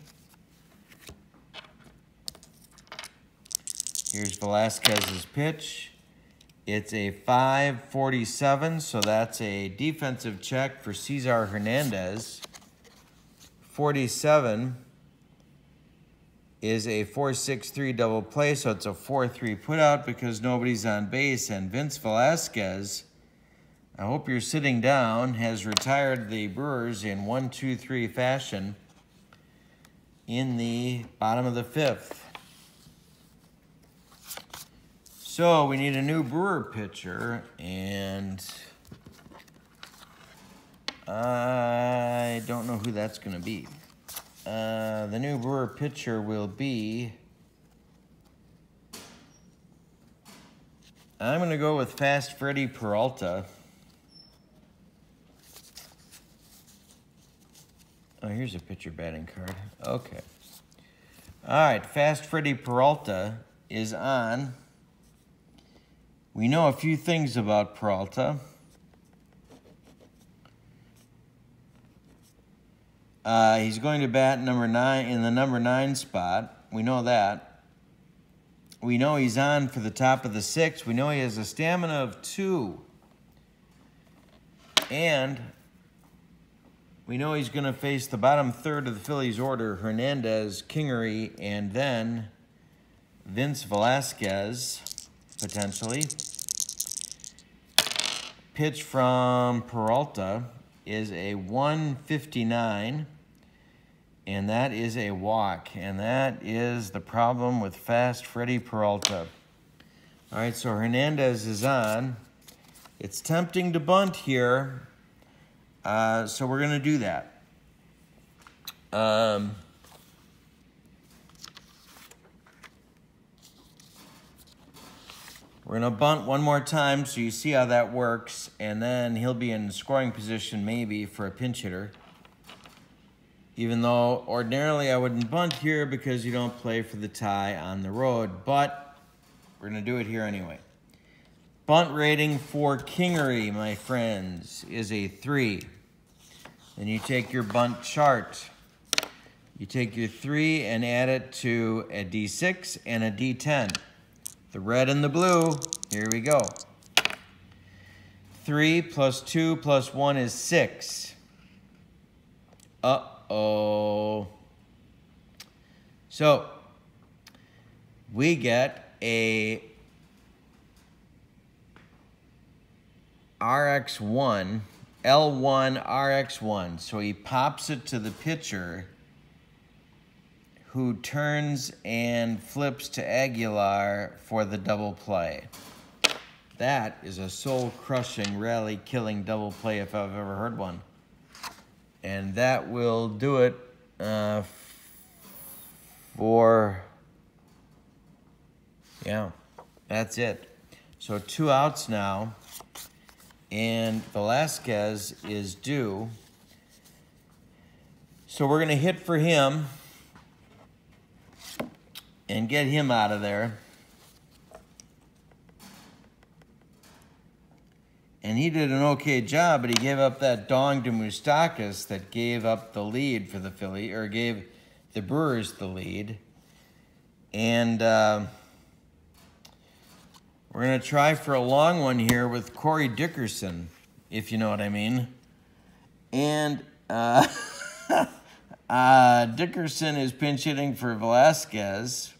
Here's Velasquez's pitch. It's a five forty-seven, so that's a defensive check for Cesar Hernandez. forty-seven is a four six three double play, so it's a four three putout because nobody's on base. And Vince Velasquez, I hope you're sitting down, has retired the Brewers in one two three fashion in the bottom of the fifth. So we need a new Brewer pitcher, and I don't know who that's going to be. Uh, the new Brewer pitcher will be, I'm going to go with Fast Freddy Peralta. Oh, here's a pitcher batting card. Okay. All right, Fast Freddy Peralta is on. We know a few things about Peralta. Uh, he's going to bat number nine in the number nine spot. We know that. We know he's on for the top of the sixth. We know he has a stamina of two. And we know he's going to face the bottom third of the Phillies order, Hernandez, Kingery, and then Vince Velasquez, potentially. Pitch from Peralta is a one fifty-nine, and that is a walk, and that is the problem with Fast Freddy Peralta. All right, so Hernandez is on. It's tempting to bunt here, uh, so we're going to do that. Um, we're going to bunt one more time so you see how that works, and then he'll be in scoring position maybe for a pinch hitter. Even though ordinarily I wouldn't bunt here because you don't play for the tie on the road, but we're going to do it here anyway. Bunt rating for Kingery, my friends, is a three. Then you take your bunt chart. You take your three and add it to a D six and a D ten. The red and the blue, here we go. three plus two plus one is six. Uh-oh. So, we get a R X one, L one R X one. So he pops it to the pitcher, who turns and flips to Aguilar for the double play. That is a soul-crushing, rally-killing double play if I've ever heard one. And that will do it uh, for, yeah, that's it. So two outs now, and Velasquez is due. So we're going to hit for him and get him out of there. And he did an okay job, but he gave up that dong to Moustakas that gave up the lead for the Phillies, or gave the Brewers the lead. And uh, we're going to try for a long one here with Corey Dickerson, if you know what I mean. And uh, uh, Dickerson is pinch hitting for Velasquez.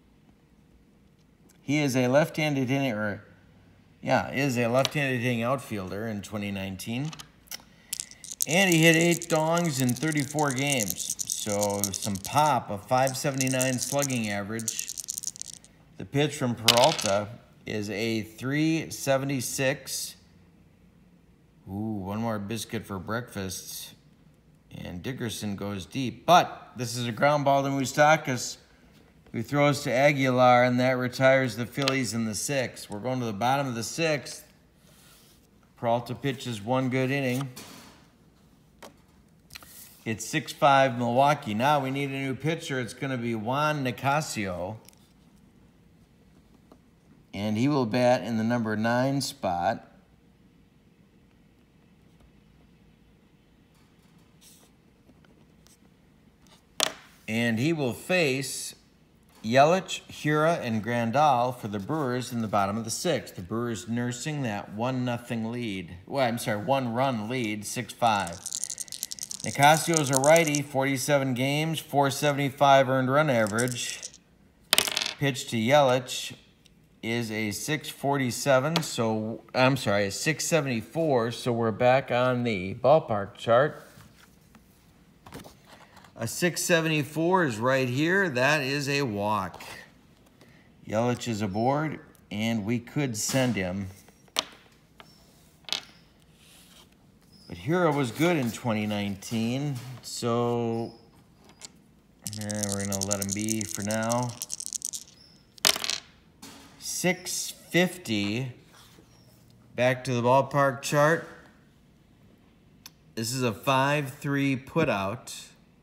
He is a left-handed hitting, or yeah, is a left-handed hitting outfielder in twenty nineteen. And he hit eight dongs in thirty-four games. So some pop, a five seventy-nine slugging average. The pitch from Peralta is a three seventy-six. Ooh, one more biscuit for breakfast. And Dickerson goes deep. But this is a ground ball to Moustakas, who throws to Aguilar, and that retires the Phillies in the sixth. We're going to the bottom of the sixth. Peralta pitches one good inning. It's six five Milwaukee. Now we need a new pitcher. It's going to be Juan Nicasio. And he will bat in the number nine spot. And he will face Yelich, Hura, and Grandal for the Brewers in the bottom of the sixth. The Brewers nursing that one nothing lead. Well, I'm sorry, one-run lead, six five. Nicasio's a righty, forty-seven games, four seventy-five earned run average. Pitch to Yelich is a six forty-seven, so, I'm sorry, a six seventy-four, so we're back on the ballpark chart. A six seventy-four is right here. That is a walk. Yelich is aboard, and we could send him. But Hura was good in twenty nineteen, so eh, we're going to let him be for now. six fifty. Back to the ballpark chart. This is a five three putout.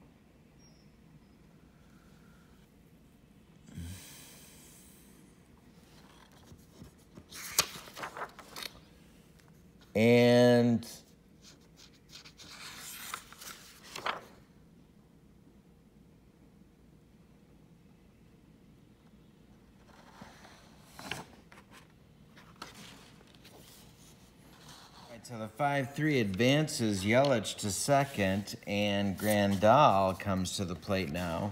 And so the five three advances Yelich to second, and Grandal comes to the plate now.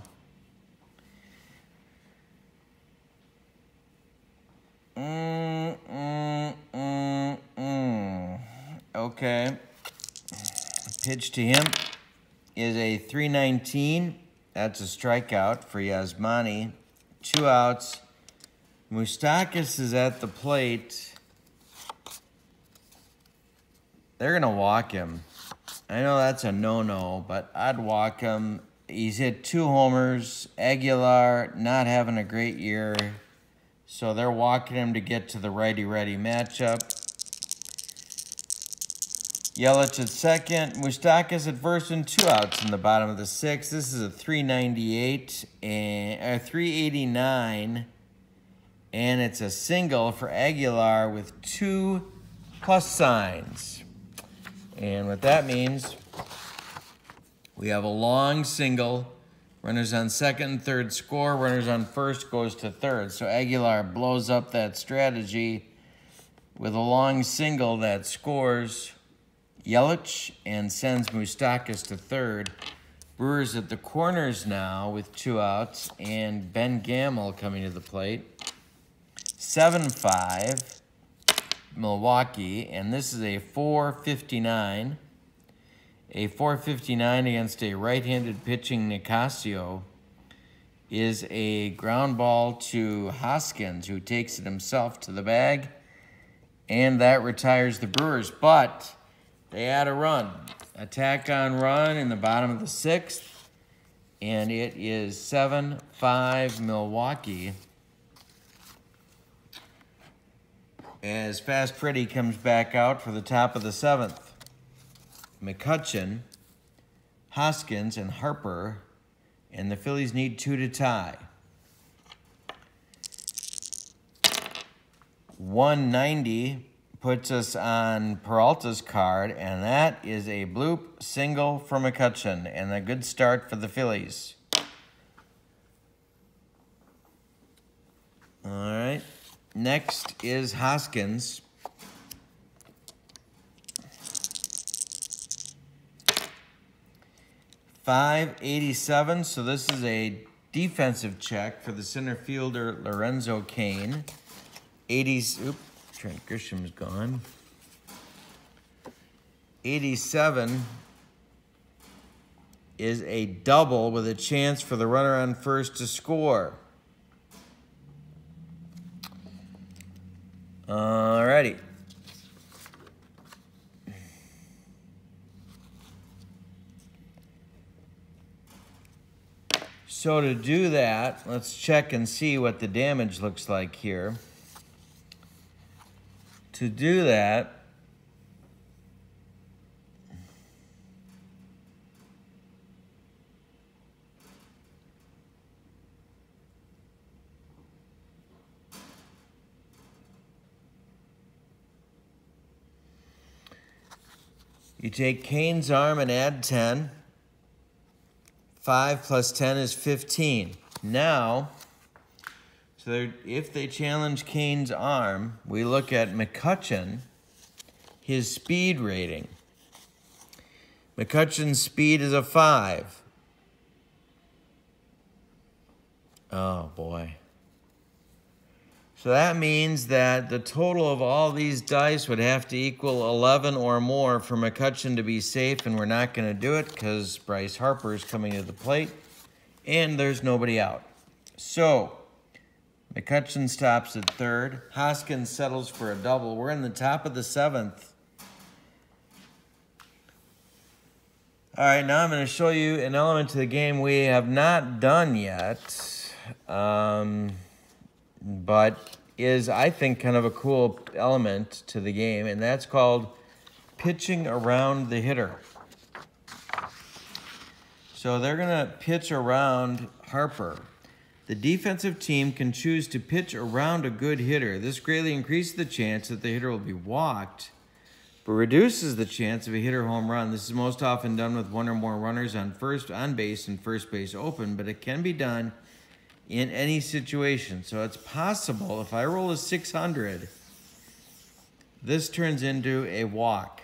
Mm, mm, mm, mm. Okay. Pitch to him is a three nineteen. That's a strikeout for Yasmani. Two outs. Moustakas is at the plate. They're going to walk him. I know that's a no-no, but I'd walk him. He's hit two homers. Aguilar not having a great year. So they're walking him to get to the righty-righty matchup. Yelich at second. Moustakas at first, and two outs in the bottom of the sixth. This is a three ninety-eight and a three eighty-nine, and it's a single for Aguilar with two plus signs. And what that means, we have a long single. Runners on second and third score. Runners on first goes to third. So Aguilar blows up that strategy with a long single that scores Yelich and sends Moustakas to third. Brewers at the corners now with two outs, and Ben Gamel coming to the plate. seven five Milwaukee, and this is a four fifty-nine. A four fifty-nine against a right-handed pitching Nicasio is a ground ball to Hoskins, who takes it himself to the bag, and that retires the Brewers. But they add a run. Attack on run in the bottom of the sixth, and it is seven five Milwaukee. As Fast Freddy comes back out for the top of the seventh. McCutchen, Hoskins, and Harper, and the Phillies need two to tie. one ninety puts us on Peralta's card, and that is a bloop single for McCutchen, and a good start for the Phillies. All right. Next is Hoskins. five eighty-seven, so this is a defensive check for the center fielder Lorenzo Cain. eighties, oops, Trent Grisham's gone. eighty-seven is a double with a chance for the runner on first to score. Alrighty. So to do that, let's check and see what the damage looks like here. To do that, you take Cain's arm and add ten. five plus ten is fifteen. Now, so if they challenge Cain's arm, we look at McCutchen, his speed rating. McCutchen's speed is a five. Oh, boy. So that means that the total of all these dice would have to equal eleven or more for McCutchen to be safe, and we're not going to do it because Bryce Harper is coming to the plate, and there's nobody out. So McCutchen stops at third. Hoskins settles for a double. We're in the top of the seventh. All right, now I'm going to show you an element to the game we have not done yet. Um... but is, I think, kind of a cool element to the game, and that's called pitching around the hitter. So they're going to pitch around Harper. The defensive team can choose to pitch around a good hitter. This greatly increases the chance that the hitter will be walked, but reduces the chance of a hitter home run. This is most often done with one or more runners on first on base and first base open, but it can be done in any situation. So it's possible if I roll a six hundred, this turns into a walk.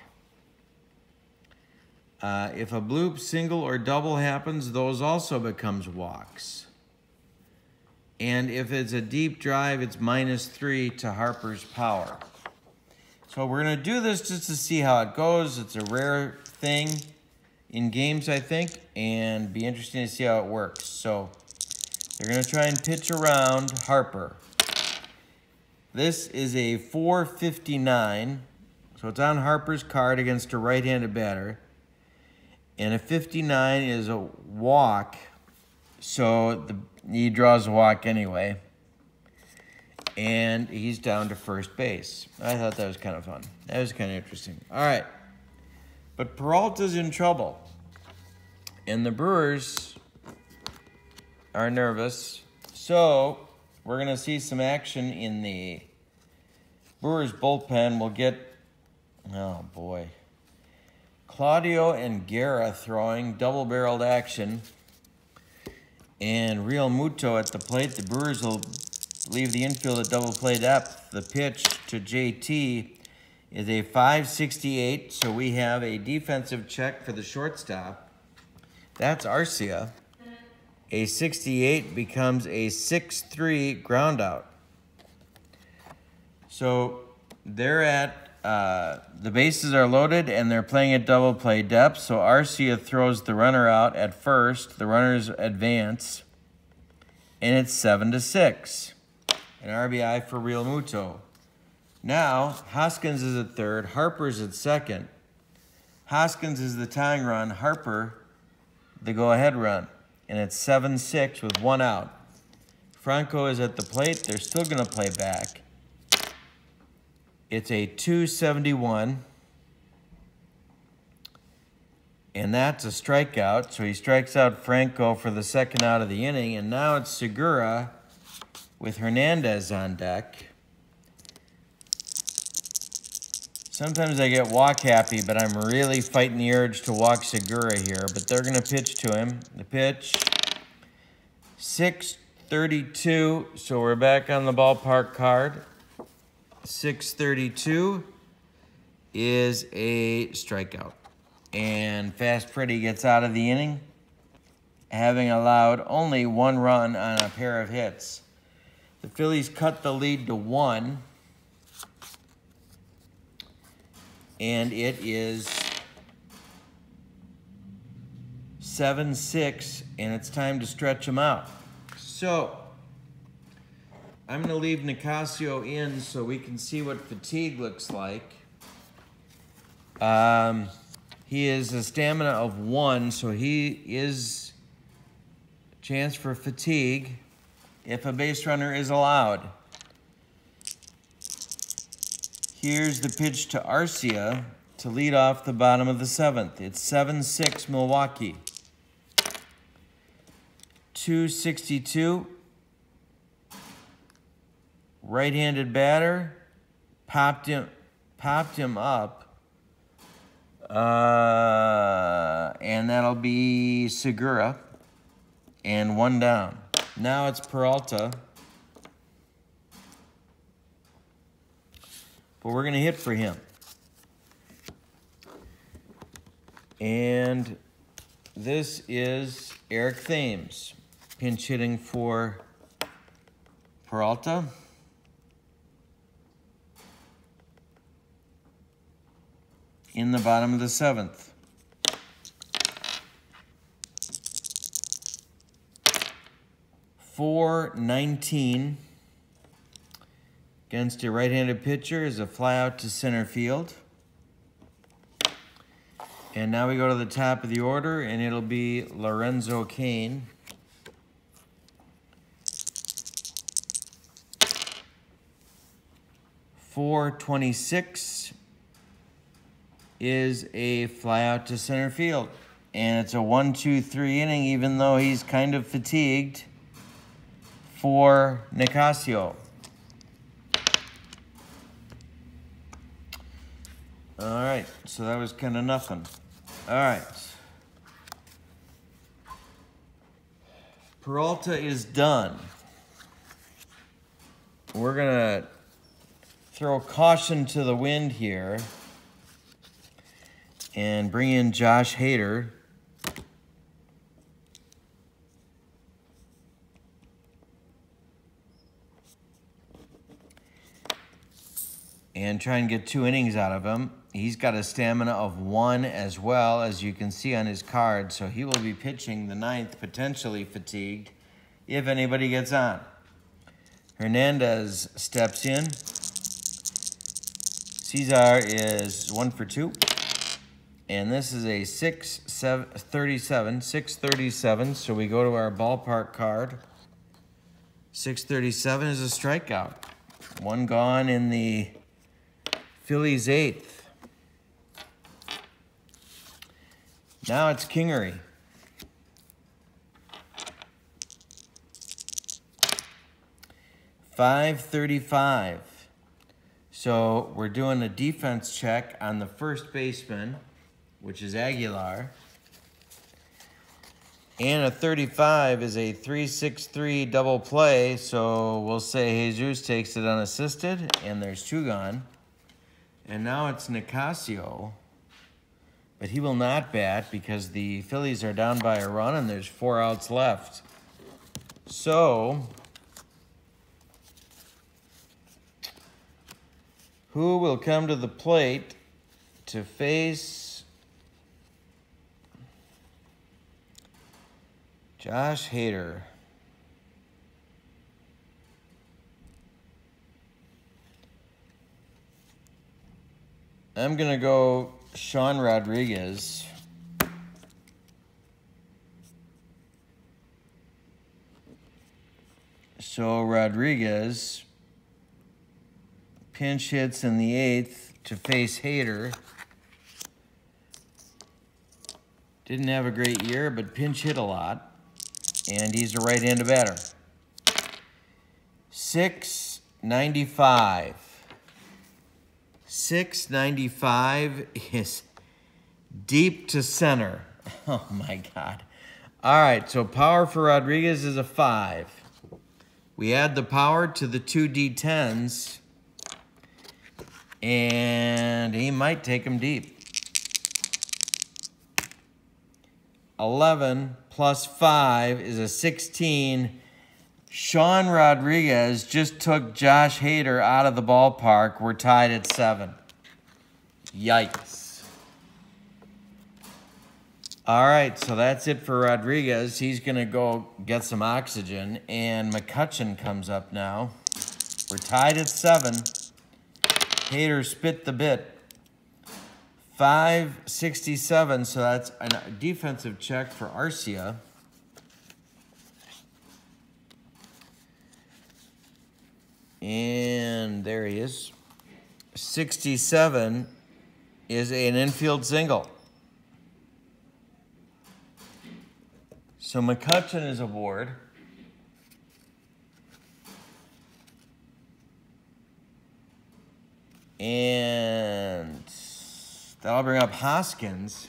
Uh, if a bloop, single, or double happens, those also becomes walks. And if it's a deep drive, it's minus three to Harper's power. So we're going to do this just to see how it goes. It's a rare thing in games, I think, and be interesting to see how it works. So they're going to try and pitch around Harper. This is a four fifty-nine, so it's on Harper's card against a right-handed batter. And a fifty-nine is a walk, so the, he draws a walk anyway. And he's down to first base. I thought that was kind of fun. That was kind of interesting. All right. But Peralta's in trouble. And the Brewers are nervous. So we're going to see some action in the Brewers bullpen. We'll get, oh boy, Claudio and Guerra throwing double-barreled action. And Real Muto at the plate. The Brewers will leave the infield at double play depth. The pitch to J T is a five sixty-eight, so we have a defensive check for the shortstop. That's Arcia. A sixty-eight becomes a six three ground out. So they're at, uh, the bases are loaded and they're playing at double play depth. So Arcia throws the runner out at first. The runners advance. And it's seven to six. An R B I for Real Muto. Now, Hoskins is at third. Harper's at second. Hoskins is the tying run. Harper, the go-ahead run. And it's seven six with one out. Franco is at the plate. They're still going to play back. It's a two seventy-one. And that's a strikeout. So he strikes out Franco for the second out of the inning. And now it's Segura with Hernandez on deck. Sometimes I get walk happy, but I'm really fighting the urge to walk Segura here. But they're going to pitch to him. The pitch, six thirty-two. So we're back on the ballpark card. six thirty-two is a strikeout. And Fast Pretty gets out of the inning, having allowed only one run on a pair of hits. The Phillies cut the lead to one. And it is seven six, and it's time to stretch them out. So, I'm going to leave Nicasio in so we can see what fatigue looks like. Um, he is a stamina of one, so he is a chance for fatigue if a base runner is allowed. Here's the pitch to Arcia to lead off the bottom of the seventh. It's seven six Milwaukee. two sixty-two. Right-handed batter. Popped him, popped him up. Uh, and that'll be Segura. And one down. Now it's Peralta. But we're going to hit for him. And this is Eric Thames, pinch hitting for Peralta. In the bottom of the seventh. four nineteen. Against a right-handed pitcher is a fly out to center field. And now we go to the top of the order, and it'll be Lorenzo Cain. four twenty-six is a fly out to center field. And it's a one two three inning, even though he's kind of fatigued, for Nicasio. All right, so that was kind of nothing. All right. Peralta is done. We're going to throw caution to the wind here and bring in Josh Hader. And try and get two innings out of him. He's got a stamina of one as well, as you can see on his card. So he will be pitching the ninth, potentially fatigued, if anybody gets on. Hernandez steps in. Cesar is one for two. And this is a six thirty-seven, six thirty-seven. So we go to our ballpark card. six thirty-seven is a strikeout. One gone in the Phillies eighth. Now it's Kingery. five thirty-five. So we're doing a defense check on the first baseman, which is Aguilar. And a thirty-five is a three six three double play, so we'll say Jesus takes it unassisted, and there's two gone. And now it's Nicasio, but he will not bat because the Phillies are down by a run and there's four outs left. So Who will come to the plate to face Josh Hader? I'm going to go Sean Rodriguez. So Rodriguez pinch hits in the eighth to face Hader. Didn't have a great year, but pinch hit a lot. And he's a right-handed batter. six ninety-five. six ninety-five is deep to center. Oh, my God. All right, so power for Rodriguez is a five. We add the power to the two D tens, and he might take him deep. eleven plus five is a sixteen. Sean Rodriguez just took Josh Hader out of the ballpark. We're tied at seven. Yikes. All right, so that's it for Rodriguez. He's going to go get some oxygen, and McCutchen comes up now. We're tied at seven. Hader spit the bit. five sixty-seven, so that's a defensive check for Arcia. And there he is. sixty-seven is an infield single. So McCutchen is aboard. And that'll bring up Hoskins.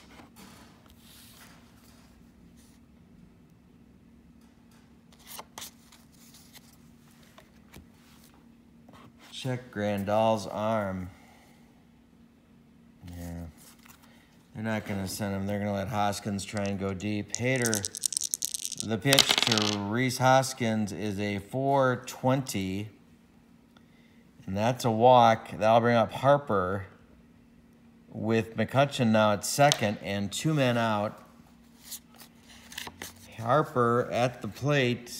Check Grandal's arm. Yeah. They're not going to send him. They're going to let Hoskins try and go deep. Hader, the pitch to Rhys Hoskins is a four twenty. And that's a walk. That'll bring up Harper with McCutchen now at second and two men out. Harper at the plate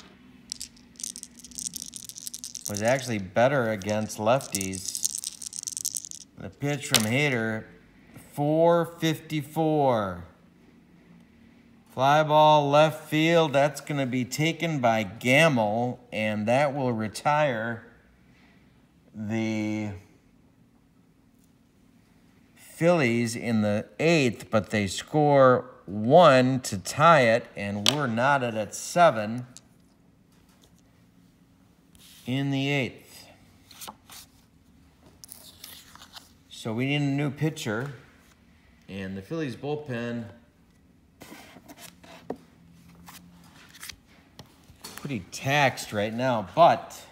was actually better against lefties. The pitch from Hader, four fifty-four. Fly ball left field. That's going to be taken by Gamble, and that will retire the Phillies in the eighth, but they score one to tie it, and we're knotted at seven in the eighth. So we need a new pitcher, and the Phillies bullpen pretty taxed right now, but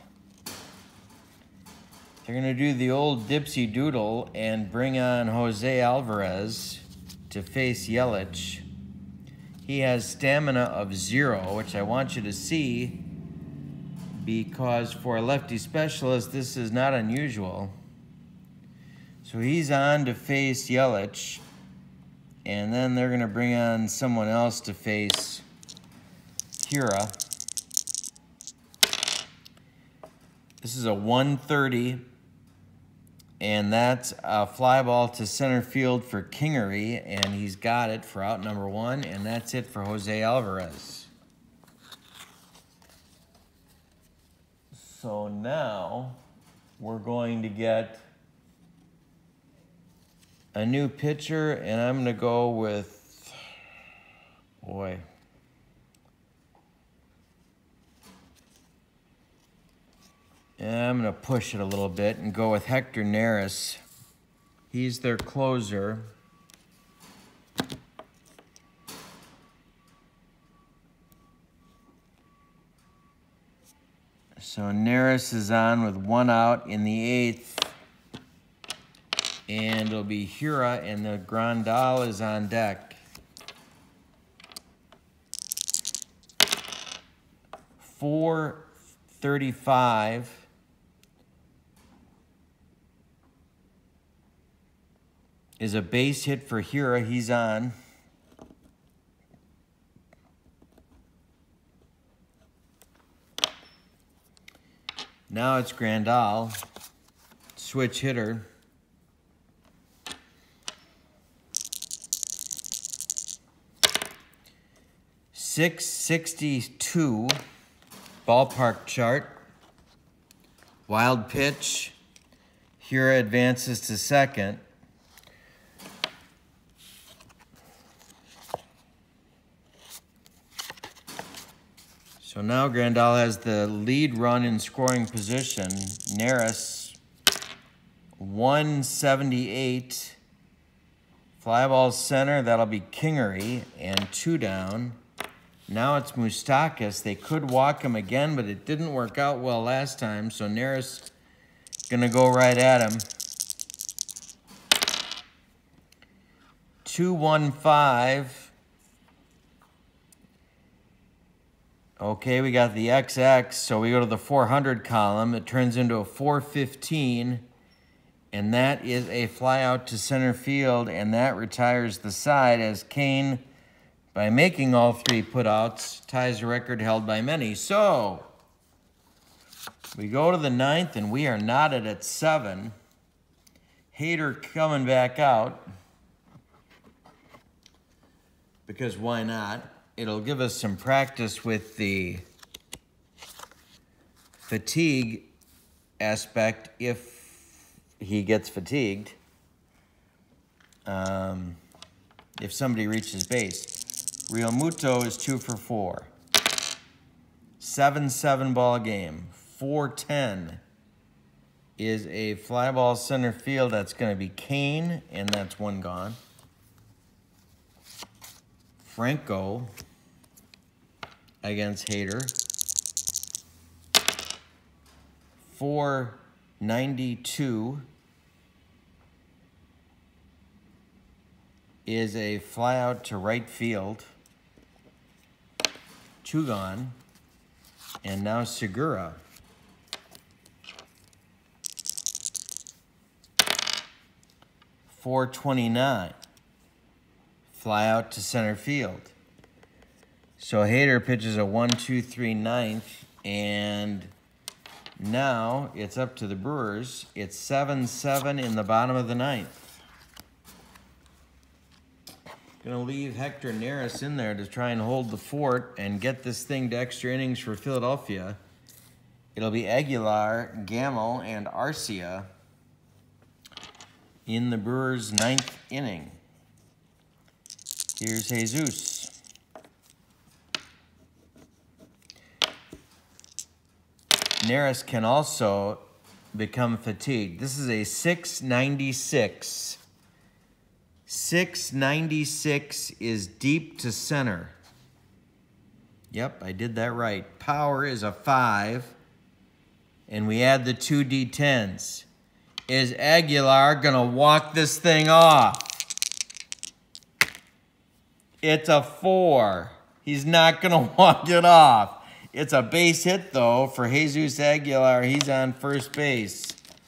they're going to do the old dipsy doodle and bring on Jose Alvarez to face Yelich. He has stamina of zero, which I want you to see because for a lefty specialist, this is not unusual. So he's on to face Yelich, and then they're going to bring on someone else to face Hira. This is a one thirty. And that's a fly ball to center field for Kingery, and he's got it for out number one, and that's it for Jose Alvarez. So now we're going to get a new pitcher, and I'm going to go with, boy, and I'm going to push it a little bit and go with Hector Neris. He's their closer. So Neris is on with one out in the eighth. And it'll be Hira, and the Grandal is on deck. four thirty-five. is a base hit for Hira. He's on. Now it's Grandal, switch hitter. six sixty-two, ballpark chart. Wild pitch. Hira advances to second. So now Grandal has the lead run in scoring position. Neris, one seventy-eight. Fly ball center, that'll be Kingery, and two down. Now it's Moustakas. They could walk him again, but it didn't work out well last time, so Neris gonna go right at him. two one five. Okay, we got the X X, so we go to the four hundred column. It turns into a four fifteen, and that is a fly out to center field, and that retires the side as Kane, by making all three putouts, ties a record held by many. So, we go to the ninth, and we are knotted at seven. Hader coming back out, because why not? It'll give us some practice with the fatigue aspect if he gets fatigued. Um, if somebody reaches base. Real Muto is two for four. seven seven ball game. four ten is a fly ball center field. That's going to be Kane, and that's one gone. Franco against Hader. four ninety-two is a fly out to right field. Two gone. And now Segura. four twenty-nine. Fly out to center field. So Hader pitches a one two three ninth, and now it's up to the Brewers. It's seven seven in the bottom of the ninth. Gonna leave Hector Neris in there to try and hold the fort and get this thing to extra innings for Philadelphia. It'll be Aguilar, Gamel, and Arcia in the Brewers' ninth inning. Here's Jesus. Neris can also become fatigued. This is a six ninety-six. six ninety-six is deep to center. Yep, I did that right. Power is a five, and we add the two D tens. Is Aguilar gonna walk this thing off? It's a four. He's not gonna walk it off. It's a base hit, though, for Jesus Aguilar. He's on first base.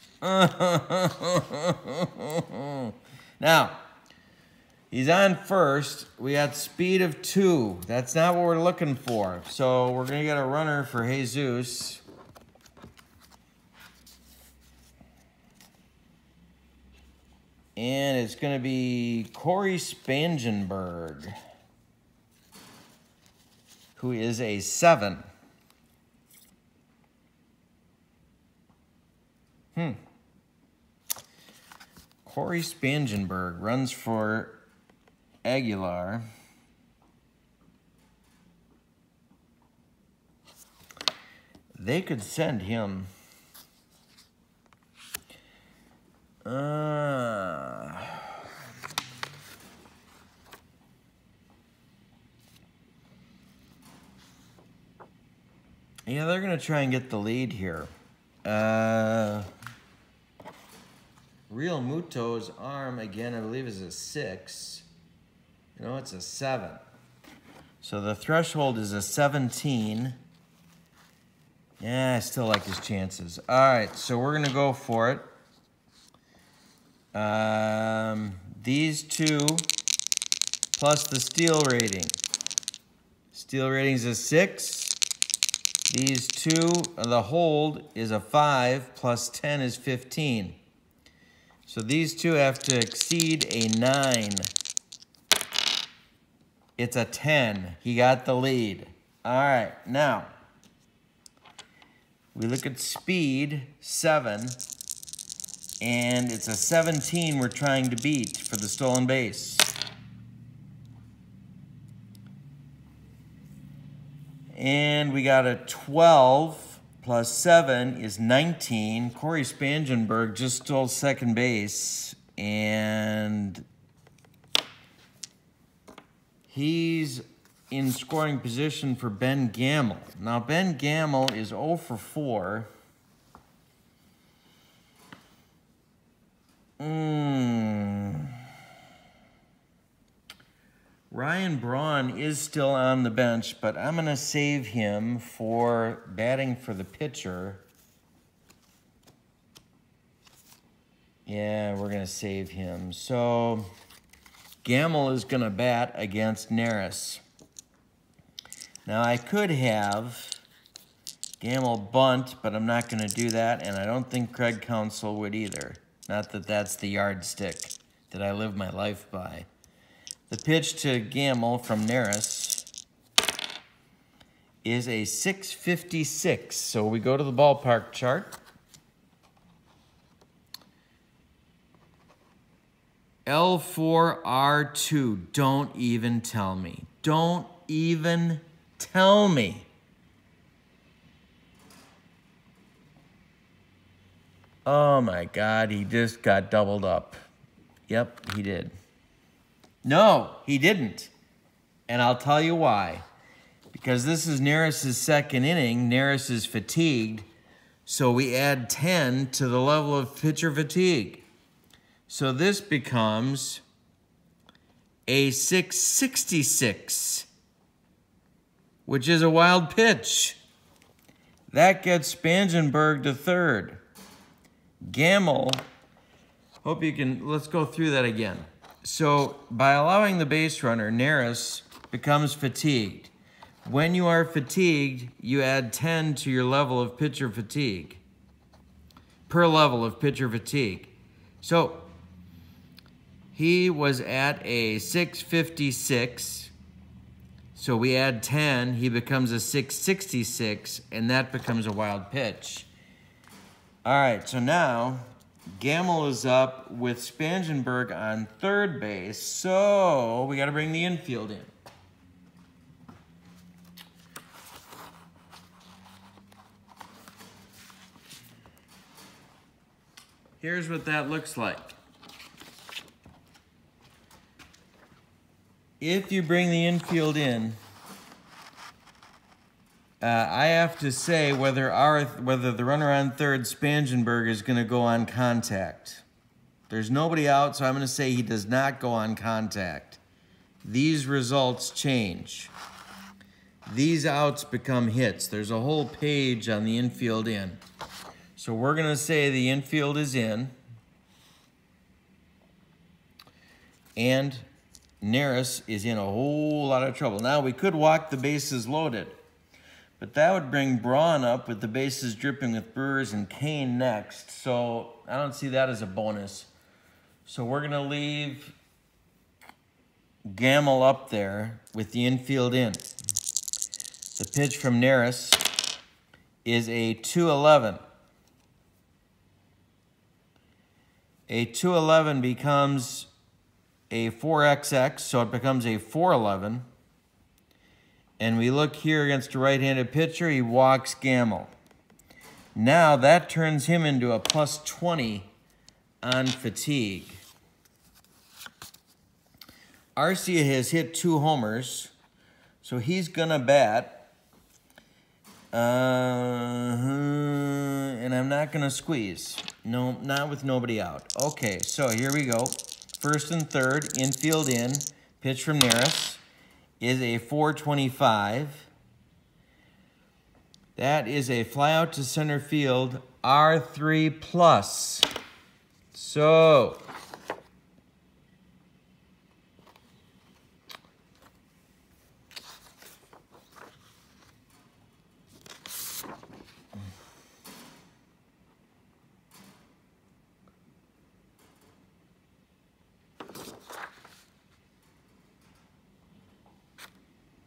Now, he's on first. We got speed of two. That's not what we're looking for. So we're going to get a runner for Jesus. And it's going to be Corey Spangenberg, who is a seven. Hmm. Corey Spangenberg runs for Aguilar. They could send him. Uh, yeah, they're going to try and get the lead here. Uh, Real Muto's arm, again, I believe is a six. No, it's a seven. So the threshold is a seventeen. Yeah, I still like his chances. All right, so we're going to go for it. Um, these two plus the steal rating. Steal rating is a six. These two, the hold is a five, plus ten is fifteen. So these two have to exceed a nine. It's a ten. He got the lead. All right, now we look at speed, seven, and it's a seventeen we're trying to beat for the stolen base. And we got a twelve plus seven is nineteen. Corey Spangenberg just stole second base, and he's in scoring position for Ben Gamel. Now, Ben Gamel is oh for four. Mm. Ryan Braun is still on the bench, but I'm going to save him for batting for the pitcher. Yeah, we're going to save him. So Gamel is going to bat against Neris. Now, I could have Gamel bunt, but I'm not going to do that, and I don't think Craig Counsell would either. Not that that's the yardstick that I live my life by. The pitch to Gamel from Neris is a six fifty-six. So we go to the ballpark chart. L four R two. Don't even tell me. Don't even tell me. Oh my God, he just got doubled up. Yep, he did. No, he didn't. And I'll tell you why. Because this is Neris' second inning. Neris is fatigued. So we add ten to the level of pitcher fatigue. So this becomes a six sixty-six, which is a wild pitch. That gets Spangenberg to third. Gamel, hope you can, let's go through that again. So by allowing the base runner, Neris becomes fatigued. When you are fatigued, you add ten to your level of pitcher fatigue, per level of pitcher fatigue. So he was at a six fifty-six, so we add ten, he becomes a six sixty-six, and that becomes a wild pitch. All right, so now Gamel is up with Spangenberg on third base, so we got to bring the infield in. Here's what that looks like. If you bring the infield in, Uh, I have to say whether our whether the runner on third, Spangenberg, is going to go on contact. There's nobody out, so I'm going to say he does not go on contact. These results change. These outs become hits. There's a whole page on the infield in. So we're going to say the infield is in. And Neris is in a whole lot of trouble. Now, we could walk the bases loaded. But that would bring Braun up with the bases dripping with Brewers and Kane next. So I don't see that as a bonus. So we're going to leave Gamel up there with the infield in. The pitch from Neris is a two eleven. A two eleven becomes a four X X, so it becomes a four eleven. And we look here against a right-handed pitcher, he walks Gamel. Now that turns him into a plus twenty on fatigue. Arcia has hit two homers, so he's gonna bat. Uh, and I'm not gonna squeeze. No, not with nobody out. Okay, so here we go. First and third, infield in, pitch from Neris is a four twenty-five. That is a fly out to center field, R three plus. So,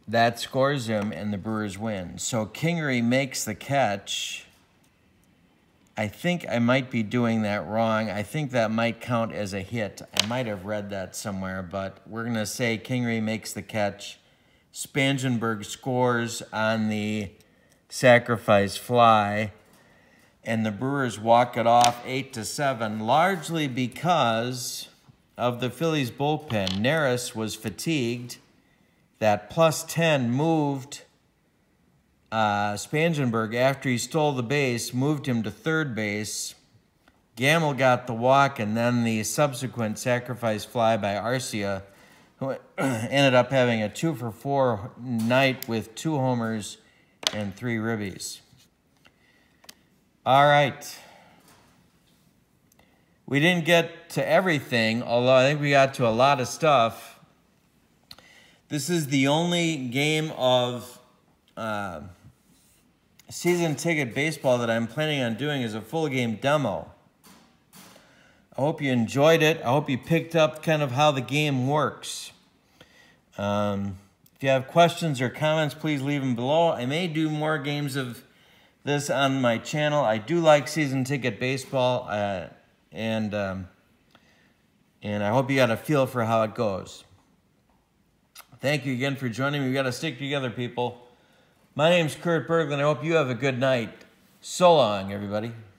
that scores him, and the Brewers win. So Kingery makes the catch. I think I might be doing that wrong. I think that might count as a hit. I might have read that somewhere, but we're going to say Kingery makes the catch. Spangenberg scores on the sacrifice fly, and the Brewers walk it off eight to seven, largely because of the Phillies bullpen. Neris was fatigued. That plus ten moved uh, Spangenberg after he stole the base, moved him to third base. Gamble got the walk, and then the subsequent sacrifice fly by Arcia, who ended up having a two for four night with two homers and three ribbies. All right. We didn't get to everything, although I think we got to a lot of stuff. This is the only game of uh, season ticket baseball that I'm planning on doing as a full game demo. I hope you enjoyed it. I hope you picked up kind of how the game works. Um, if you have questions or comments, please leave them below. I may do more games of this on my channel. I do like season ticket baseball, uh, and um, and I hope you got a feel for how it goes. Thank you again for joining me. We got to stick together, people. My name's Kurt Berglund. I hope you have a good night. So long, everybody.